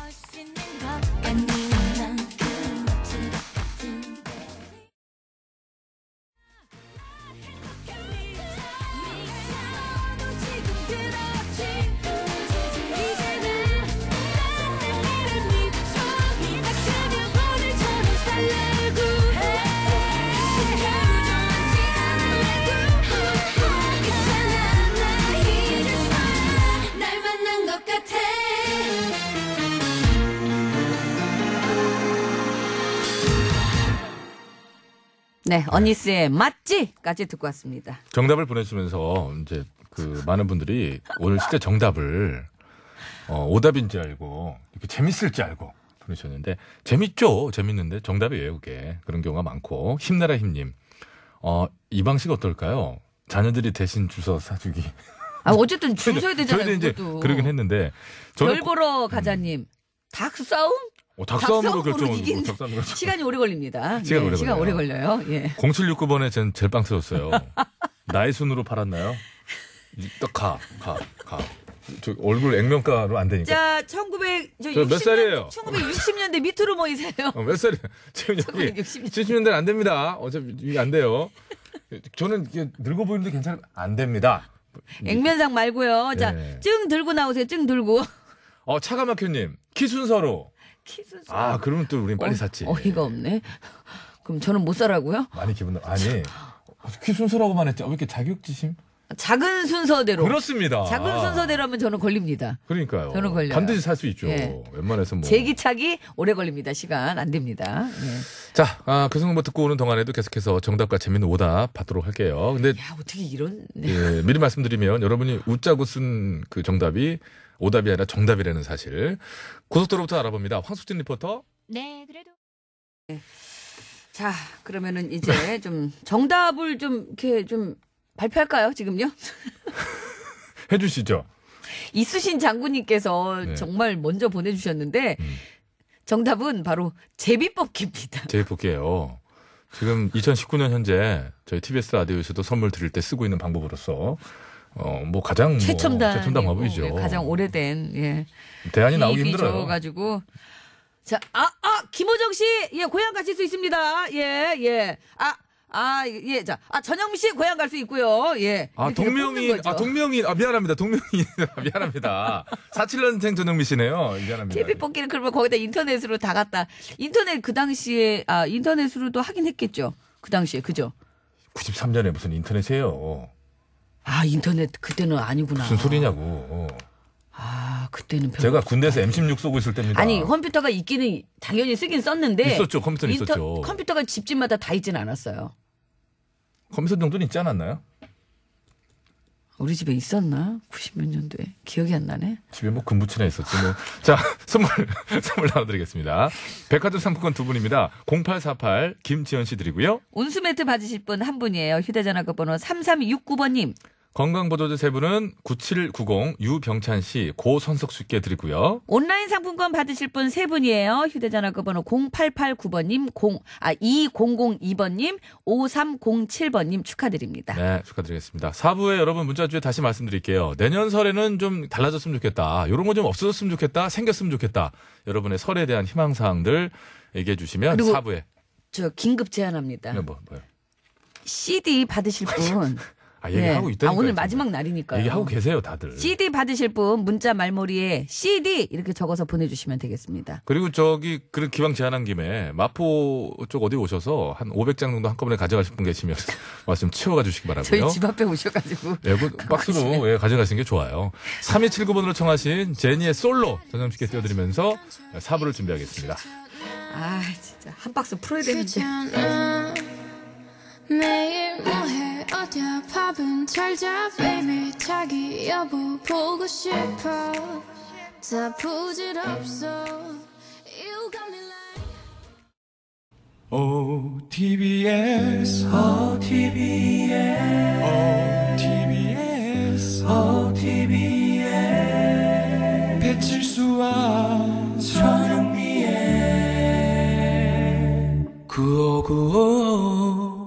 날 만난 것 같아. 네, 언니스의 맛지까지 듣고 왔습니다. 정답을 보내주면서 이제 그 많은 분들이 오늘 실제 정답을 어, 오답인지 알고 이렇게 재밌을지 알고 보내셨는데 재밌죠. 재밌는데 정답이에요. 그게 그런 경우가 많고 힘내라 힘님. 어, 이 방식 어떨까요? 자녀들이 대신 주워 사주기. 아, 어쨌든 줄 서야 되잖아요. 저희도 이제 그것도. 그러긴 했는데 저는 별 보러 가자님. 닭 싸움? 어, 닭싸움으로 닭싸움으로 결정. 이긴- 닭싸움으로 결정. 시간이 오래 걸립니다. 시간 예, 오래 시간 걸려요. 오래 걸려요. 예. 공칠육구 번에 전 제일 빵 터졌어요. 나의 순으로 팔았나요? 딱 가, 가, 가. 저 얼굴 액면가로 안 되니까. 자, 천구백, 저 저몇 살이에요? 천구백육십 년대 밑으로 모이세요. 어, 몇 살이에요? 지금 여기 천구백육십 년. 칠십 년대는 안 됩니다. 어차피 이게 안 돼요. 저는 이게 늙어 보이는데 괜찮은 안 됩니다. 액면상 말고요. 자, 네. 증 들고 나오세요. 증 들고. 어, 차가 막혀님 키 순서로. 키순서. 아, 그러면 또 우린 빨리 어, 샀지. 어이가 없네. 그럼 저는 못 사라고요? 많이 기분 나. 아니 키 순서라고만 했죠. 왜 이렇게 자격지심? 작은 순서대로. 그렇습니다. 작은 순서대로 하면 저는 걸립니다. 그러니까요. 저는 걸려요. 반드시 살 수 있죠. 예. 웬만해서 뭐. 제기차기 오래 걸립니다. 시간 안 됩니다. 예. 자, 아, 그 성공 듣고 오는 동안에도 계속해서 정답과 재밌는 오답 받도록 할게요. 근데 야, 어떻게 이런. 네. 예, 미리 말씀드리면 여러분이 웃자고 쓴 그 정답이 오답이 아니라 정답이라는 사실. 고속도로부터 알아봅니다. 황숙진 리포터. 네, 그래도. 자, 그러면은 이제 좀 정답을 좀 이렇게 좀 발표할까요, 지금요? 해주시죠. 이수신 장군님께서 네. 정말 먼저 보내주셨는데 음. 정답은 바로 제비뽑기입니다. 제비뽑기예요. 지금 이천십구 년 현재 저희 티비에스 라디오에서도 선물 드릴 때 쓰고 있는 방법으로서 어, 뭐 가장 최첨단, 뭐 최첨단 방법이죠. 예, 가장 오래된 예. 대안이 나오기 기입이 힘들어요. 적어가지고 자, 아, 아, 김호정 씨, 예, 고향 가실 수 있습니다. 예, 예, 아, 아, 예, 자, 아, 전영미 씨 고향 갈 수 있고요. 예. 아, 이렇게 뽑는 동명이, 거죠. 아, 동명이, 아, 미안합니다. 동명이, 미안합니다. 사십칠 년생 전영미 씨네요. 미안합니다. 제비뽑기는 그러면 거기다 인터넷으로 다 갔다. 인터넷 그 당시에 아 인터넷으로도 하긴 했겠죠. 그 당시에 그죠? 구십삼 년에 무슨 인터넷이에요. 아 인터넷 그때는 아니구나. 무슨 소리냐고. 아 그때는 별로 제가 없었다. 군대에서 엠 십육 쏘고 있을 때입니다. 아니 컴퓨터가 있기는 당연히 쓰긴 썼는데 있었죠. 컴퓨터는 인터- 있었죠. 컴퓨터가 집집마다 다 있지는 않았어요. 컴퓨터 정도는 있지 않았나요? 우리 집에 있었나? 구십 몇 년도에 기억이 안 나네. 집에 뭐 금부치나 있었지 뭐. 자, 선물 선물 나눠드리겠습니다. 백화점 상품권 두 분입니다. 공팔사팔 김지현 씨 드리고요. 온수 매트 받으실 분 한 분이에요. 휴대전화 끝번호 삼삼육구 번님. 건강보조제 세 분은 구칠구공 유병찬 씨, 고선석 씨께 드리고요. 온라인 상품권 받으실 분 세 분이에요. 휴대전화 끝번호 공팔팔구 번님, 공, 아, 이공공이 번님, 오삼공칠 번님 축하드립니다. 네, 축하드리겠습니다. 사 부에 여러분 문자 주에 다시 말씀드릴게요. 내년 설에는 좀 달라졌으면 좋겠다. 이런 거 좀 없어졌으면 좋겠다. 생겼으면 좋겠다. 여러분의 설에 대한 희망사항들 얘기해 주시면 그리고 사 부에. 저 긴급 제안합니다. 네, 뭐, 뭐요? 씨디 받으실 분. 아, 얘기하고 있다니까요. 아, 오늘 지금. 마지막 날이니까요. 얘기하고 계세요, 다들. 씨디 받으실 분 문자 말머리에 씨디 이렇게 적어서 보내주시면 되겠습니다. 그리고 저기 그 기왕 제안한 김에 마포 쪽 어디 오셔서 한 오백 장 정도 한꺼번에 가져가실 분 계시면 말씀 채워가 주시기 바라고요. 저희 집 앞에 오셔가지고. 예, 그 박스로 예, 가져가시는 게 좋아요. 삼이칠구 번으로 청하신 제니의 솔로 전정식에 띄워드리면서 사 부를 준비하겠습니다. 아 진짜 한 박스 풀어야 되는데. 매일 뭐해 어디야 밥은 잘자 매일 자기 여보 보고 싶어 다 부질없어 You got me like 오티비에스 오티비에스 오티비에스 오티비에스 배칠수와 전영미의 구오구오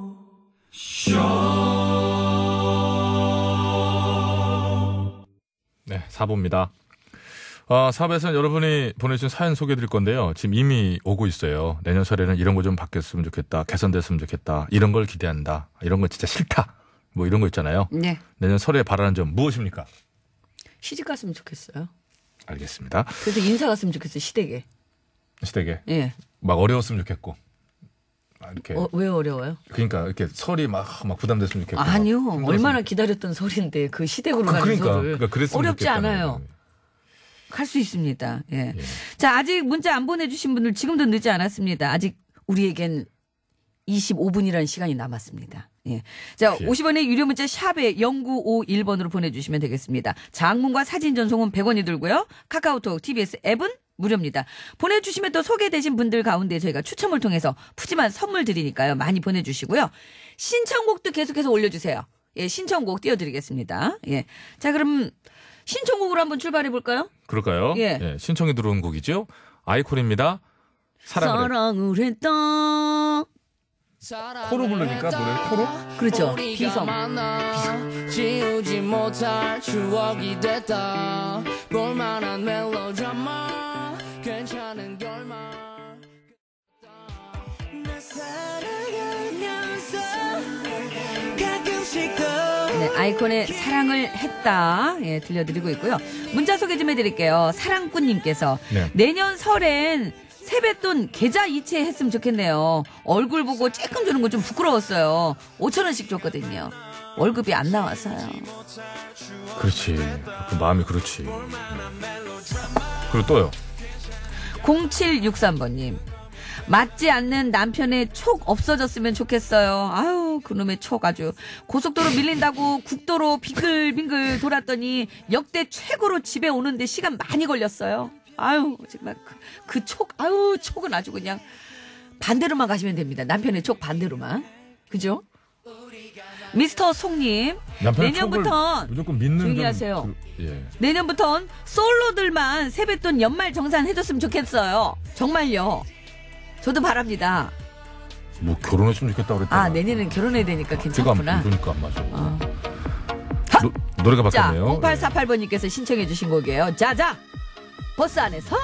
네, 사 부입니다. 아, 사 부에서는 여러분이 보내주신 사연 소개해드릴 건데요. 지금 이미 오고 있어요. 내년 설에는 이런 거 좀 바뀌었으면 좋겠다. 개선됐으면 좋겠다. 이런 걸 기대한다. 이런 거 진짜 싫다. 뭐 이런 거 있잖아요. 네. 내년 설에 바라는 점 무엇입니까? 시집 갔으면 좋겠어요. 알겠습니다. 그래서 인사 갔으면 좋겠어요. 시댁에. 시댁에. 예. 막 어려웠으면 좋겠고. 아, 이렇게. 어, 왜 어려워요? 그러니까 이렇게 설이 막, 막 부담됐으면 좋겠고. 아니요. 막 힘들었으면 얼마나 기다렸던 설인데 그 시댁으로 그, 가는 그러니까, 설을. 그러니까 그랬으면 어렵지 좋겠다는 않아요. 거예요. 갈 수 있습니다. 예. 예. 자, 아직 문자 안 보내주신 분들 지금도 늦지 않았습니다. 아직 우리에겐 이십오 분이라는 시간이 남았습니다. 예. 자, 예. 오십 원의 유료 문자 샵에 영구오일 번으로 보내주시면 되겠습니다. 장문과 사진 전송은 백 원이 들고요. 카카오톡, 티비에스 앱은 무료입니다. 보내주시면 또 소개되신 분들 가운데 저희가 추첨을 통해서 푸짐한 선물 드리니까요. 많이 보내주시고요. 신청곡도 계속해서 올려주세요. 예, 신청곡 띄워드리겠습니다. 예. 자, 그럼 신청곡으로 한번 출발해볼까요? 그럴까요? 예. 예, 신청이 들어온 곡이죠. 아이콘입니다. 사랑을. 사랑을 했다. 코로 부르니까 노래 코로? 그렇죠. 비성. 지우지 못할 추억이 됐다 볼만한 멜로드라마 괜찮은 결말 내 살아가면서 가끔씩 더 네, 아이콘의 사랑을 했다. 예, 들려드리고 있고요. 문자 소개 좀 해드릴게요. 사랑꾼님께서 네. 내년 설엔 세뱃돈 계좌 이체했으면 좋겠네요. 얼굴 보고 쬐끔 주는 거 좀 부끄러웠어요. 오천 원씩 줬거든요. 월급이 안 나와서요. 그렇지. 그 마음이 그렇지. 그리고 또요. 공칠육삼 번님. 맞지 않는 남편의 촉 없어졌으면 좋겠어요. 아유, 그놈의 촉 아주. 고속도로 밀린다고 국도로 빙글빙글 돌았더니 역대 최고로 집에 오는데 시간 많이 걸렸어요. 아유, 정말 그, 그 촉, 아유, 촉은 아주 그냥 반대로만 가시면 됩니다. 남편의 촉 반대로만. 그죠? 미스터 송님. 남편의 내년부터 촉을 무조건 믿는 조용히 좀 하세요. 그, 예. 내년부턴 솔로들만 세뱃돈 연말 정산 해줬으면 좋겠어요. 정말요. 저도 바랍니다. 뭐 결혼했으면 좋겠다 그랬다. 아, 내년엔 결혼해야 되니까 괜찮구나. 그러니까 안 맞아. 어. 노, 노래가 자, 바뀌었네요. 공팔사팔 번님께서 신청해 주신 곡이에요. 자자! 버스 안에서.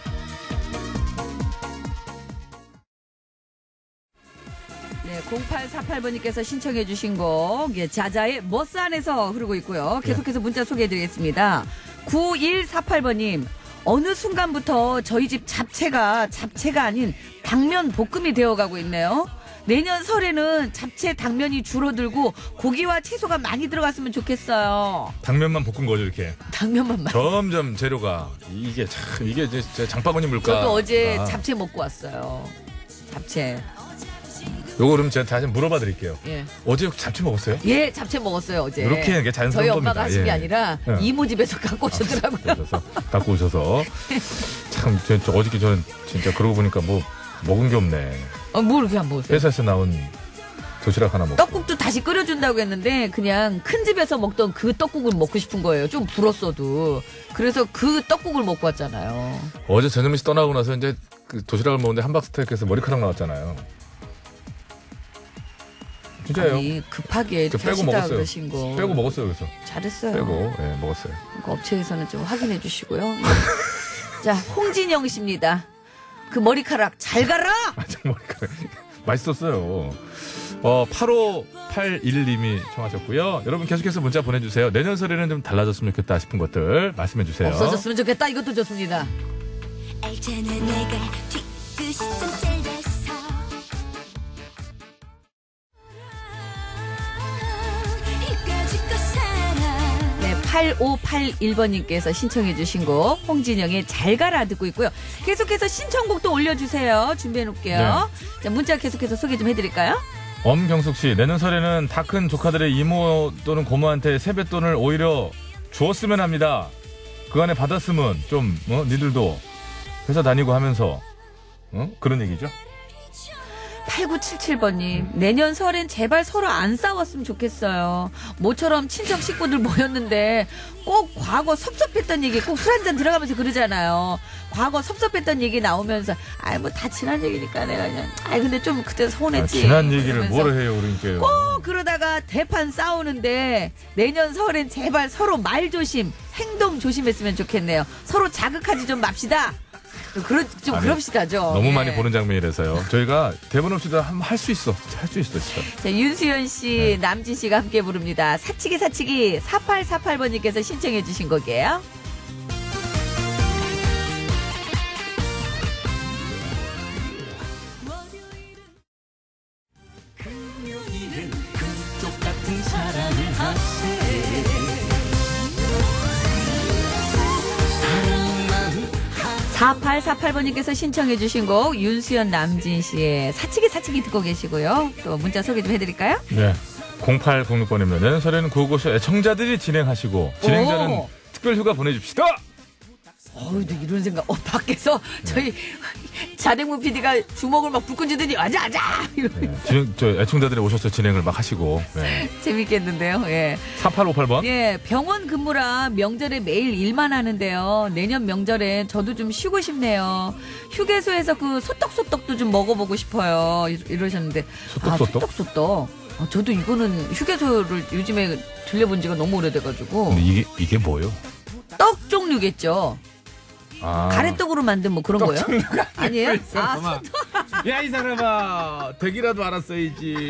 네, 공팔사팔 번님께서 신청해 주신 곡, 예, 자자의 버스 안에서 흐르고 있고요. 계속해서 문자 소개해 드리겠습니다. 구일사팔 번님, 어느 순간부터 저희 집 잡채가 잡채가 아닌 당면 볶음이 되어가고 있네요. 내년 설에는 잡채 당면이 줄어들고 고기와 채소가 많이 들어갔으면 좋겠어요. 당면만 볶은 거죠 이렇게. 당면만 많이. 점점 재료가 이게 참 이게 이제 장바구니 물가. 저도 어제 잡채 먹고 왔어요. 잡채. 요거 그럼 제가 다시 물어봐 드릴게요. 예. 어제 혹시 잡채 먹었어요? 예, 잡채 먹었어요, 어제. 이렇게 하는 게 자연스러운 저희 엄마가 겁니다. 하신 예. 게 아니라 예. 이모 집에서 갖고 오셨더라고요. 그러셔서 갖고 오셔서 참 저, 저 어저께 저는 진짜 그러고 보니까 뭐 먹은 게 없네. 어, 뭐 이렇게 안 먹었어요? 회사에서 나온 도시락 하나 먹고. 떡국도 다시 끓여준다고 했는데 그냥 큰 집에서 먹던 그 떡국을 먹고 싶은 거예요. 좀 불었어도. 그래서 그 떡국을 먹고 왔잖아요. 어제 전현미 씨 떠나고 나서 이제 그 도시락을 먹는데 함박스테이크에서 머리카락 나왔잖아요. 진짜예요. 아니, 급하게 그 이렇게 빼고 하시다 먹었어요. 그러신 거. 빼고 먹었어요 그래서. 잘했어요. 빼고 예, 먹었어요. 그러니까 업체에서는 좀 확인해 주시고요. 네. 자, 홍진영 씨입니다. 그 머리카락 잘 가라! 아, 참 머리카락 맛있었어요. 어, 팔 호 팔오팔일님이 청하셨고요. 여러분 계속해서 문자 보내주세요. 내년 설에는 좀 달라졌으면 좋겠다 싶은 것들 말씀해주세요. 없어졌으면 좋겠다. 이것도 좋습니다. 알잖아 내가 뒤끝이 좀 짧아서 이까짓 거 살아 네, 팔오팔일번님께서 신청해 주신 곡 홍진영의 잘 가라 듣고 있고요. 계속해서 신청곡도 올려주세요. 준비해 놓을게요. 자, 문자 계속해서 소개 좀 해드릴까요? 엄경숙 씨, 내년 설에는 다 큰 조카들의 이모 또는 고모한테 세뱃돈을 오히려 주었으면 합니다. 그 안에 받았으면 좀 어, 니들도 회사 다니고 하면서 어? 그런 얘기죠. 팔구칠칠번님 내년 설엔 제발 서로 안 싸웠으면 좋겠어요. 모처럼 친척 식구들 모였는데 꼭 과거 섭섭했던 얘기 꼭 술 한잔 들어가면서 그러잖아요. 과거 섭섭했던 얘기 나오면서 아이 뭐 다 지난 얘기니까 내가 그냥 아이 근데 좀 그때 서운했지. 아, 지난 얘기를 이러면서 뭐를 해요 그러니까요. 꼭 그러다가 대판 싸우는데 내년 설엔 제발 서로 말 조심 행동 조심했으면 좋겠네요. 서로 자극하지 좀 맙시다. 그러, 좀 아니, 그럽시다 좀. 너무 예. 많이 보는 장면이라서요. 저희가 대본 없이도 한번 할 수 있어. 할 수 있어 진짜. 자, 윤수연 씨, 남진 씨가 함께 부릅니다. 사치기 사치기 사팔사팔번님께서 신청해 주신 곡이에요. 똑같은 사랑을 하세 사팔사팔번님께서 신청해 주신 곡 윤수연 남진 씨의 사치기 사치기 듣고 계시고요. 또 문자 소개 좀 해드릴까요? 네. 공팔공육번이면 내년 설에는 구호고쇼 애청자들이 진행하시고 진행자는 오. 특별휴가 보내줍시다. 어우, 이런 생각. 어, 밖에서 저희 자댕문 피디가 주먹을 막 불끈 쥐더니 아자 아자 이러 네. 진행, 저 애청자들이 오셔서 진행을 막 하시고. 네. 재밌겠는데요. 예. 사팔오팔번. 예, 병원 근무라 명절에 매일 일만 하는데요. 내년 명절에 저도 좀 쉬고 싶네요. 휴게소에서 그 소떡소떡도 좀 먹어보고 싶어요. 이- 이러셨는데. 소떡소떡? 아, 소떡소떡. 아, 저도 이거는 휴게소를 요즘에 들려본 지가 너무 오래돼가지고. 근데 이게 이게 뭐예요? 떡 종류겠죠. 아. 가래떡으로 만든 뭐 그런 거예요? 아니에요? 아, 야, 이 사람아. 되기라도 알았어야지.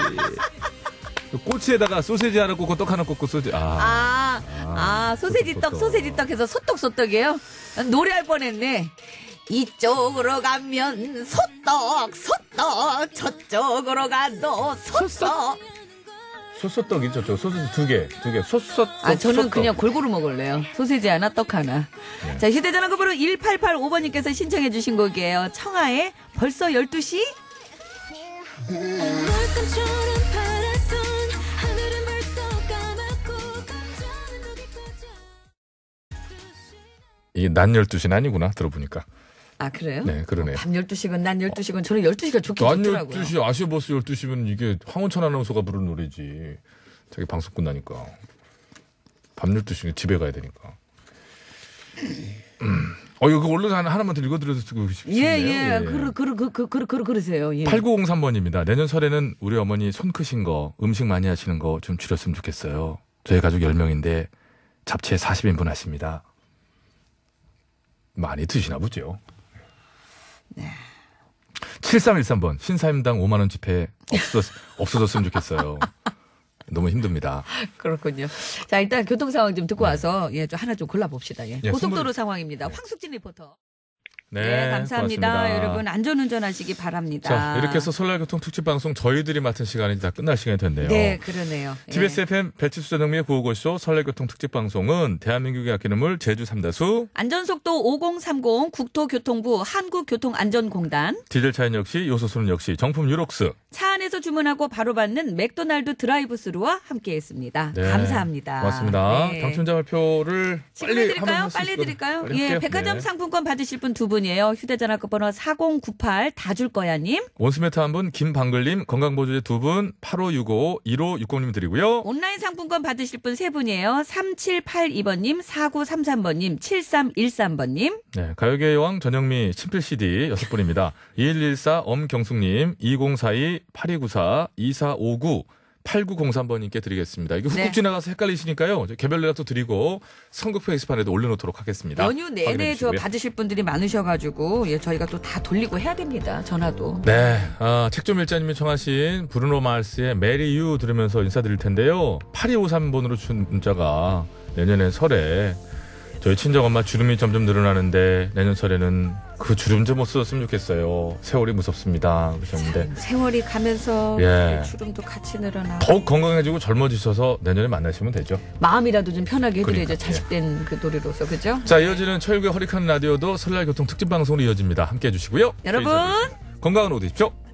꼬치에다가 소세지 하나 꽂고 떡 하나 꽂고 소세지. 아. 아, 아, 소세지 떡, 소떡소떡. 소세지 떡 해서 소떡소떡이에요? 노래할 뻔했네. 이쪽으로 가면 소떡, 소떡, 저쪽으로 가도 소떡. 소소떡이죠. 저 소세지 두 개. 두 개. 소소떡. 아, 저는 소떡. 그냥 골고루 먹을래요. 소세지 하나, 떡 하나. 네. 자, 휴대전화 번호 일팔팔오번님께서 신청해주신 곡이에요. 청하의 벌써 열두시? 물감처럼 파랗던 하늘은 벌써 까맣고 감정은 더 깊어져 이게 난 열두 시는 아니구나. 들어보니까. 아, 그래요? 네, 그러네요. 밤 열두 시건 난 열두 시건 저는 열두 시가 좋긴 난 좋더라고요. 열두 시 아시아버스 열두 시면 이게 황원찬 아나운서가 부른 노래지. 자기 방송 끝나니까. 밤 열두 시면 집에 가야 되니까. 음. 어, 이거 얼른 하나, 하나만 더 읽어드려도 싶네요. 예, 예. 그러, 그러, 그, 그, 그, 그, 그러세요. 예. 팔구공삼번입니다. 내년 설에는 우리 어머니 손 크신 거, 음식 많이 하시는 거 좀 줄였으면 좋겠어요. 저희 가족 열 명인데 잡채 사십인분 하십니다. 많이 드시나 보죠. 네. 칠삼일삼번 신사임당 오만 원 지폐 없어졌, 없어졌으면 좋겠어요. 너무 힘듭니다. 그렇군요. 자, 일단 교통 상황 좀 듣고 와서 예, 좀 하나 좀 골라봅시다. 예. 예, 고속도로 선물- 상황입니다. 황숙진 리포터. 네, 네, 감사합니다. 고맙습니다. 여러분 안전운전 하시기 바랍니다. 자, 이렇게 해서 설날 교통 특집 방송 저희들이 맡은 시간이 다 끝날 시간이 됐네요. 네, 그러네요. 예. 티비에스 에프엠 배치수 전영미의 구호고쇼 설날 교통 특집 방송은 대한민국의 아끼는 물 제주 삼다수 안전속도 오공삼공 국토교통부 한국교통안전공단 디젤 차인 역시 요소수는 역시 정품 유록스. 차 안에서 주문하고 바로 받는 맥도날드 드라이브스루와 함께했습니다. 네, 감사합니다. 고맙습니다. 네. 당첨자 발표를 지금 빨리 해드릴까요? 하면 할수 빨리 있을 해드릴까요? 거예요. 빨리 예, 할게요. 백화점 네. 상품권 받으실 분 두 분이에요. 휴대전화 끝번호 사공구팔 다 줄 거야님. 원수매트 한 분, 김방글님, 건강보조제 두 분, 팔오육오 일오육공님 드리고요. 온라인 상품권 받으실 분 세 분이에요. 삼칠팔이번님, 사구삼삼번님, 칠삼일삼번님. 네, 가요계 여왕 전영미 친필 씨디 여섯 분입니다. 이일일사 엄경숙님, 이공사이 팔이구사 이사오구 팔구공삼 번님께 드리겠습니다. 이게 훅훅 네. 지나가서 헷갈리시니까요. 개별 연락도 드리고 선곡표 게시판에도 올려놓도록 하겠습니다. 연휴 확인해 내내 저 주시고요. 받으실 분들이 많으셔가지고 예, 저희가 또 다 돌리고 해야 됩니다. 전화도. 네, 아, 책좀 일자님이 청하신 브루노 마르스의 메리 유 들으면서 인사드릴 텐데요. 팔이오삼 번으로 준 문자가 내년엔 설에 저희 친정엄마 주름이 점점 늘어나는데 내년 설에는 그 주름 좀 못 썼으면 좋겠어요. 세월이 무섭습니다. 그러셨는데 세월이 가면서 예. 주름도 같이 늘어나. 더욱 건강해지고 젊어지셔서 내년에 만나시면 되죠. 마음이라도 좀 편하게 해드려야죠. 그러니까, 자식된 그 노래로서 그죠? 자, 이어지는 최일구의 허리칸 라디오도 설날 교통 특집 방송으로 이어집니다. 함께해 주시고요. 여러분. 건강한 오후 되십시오.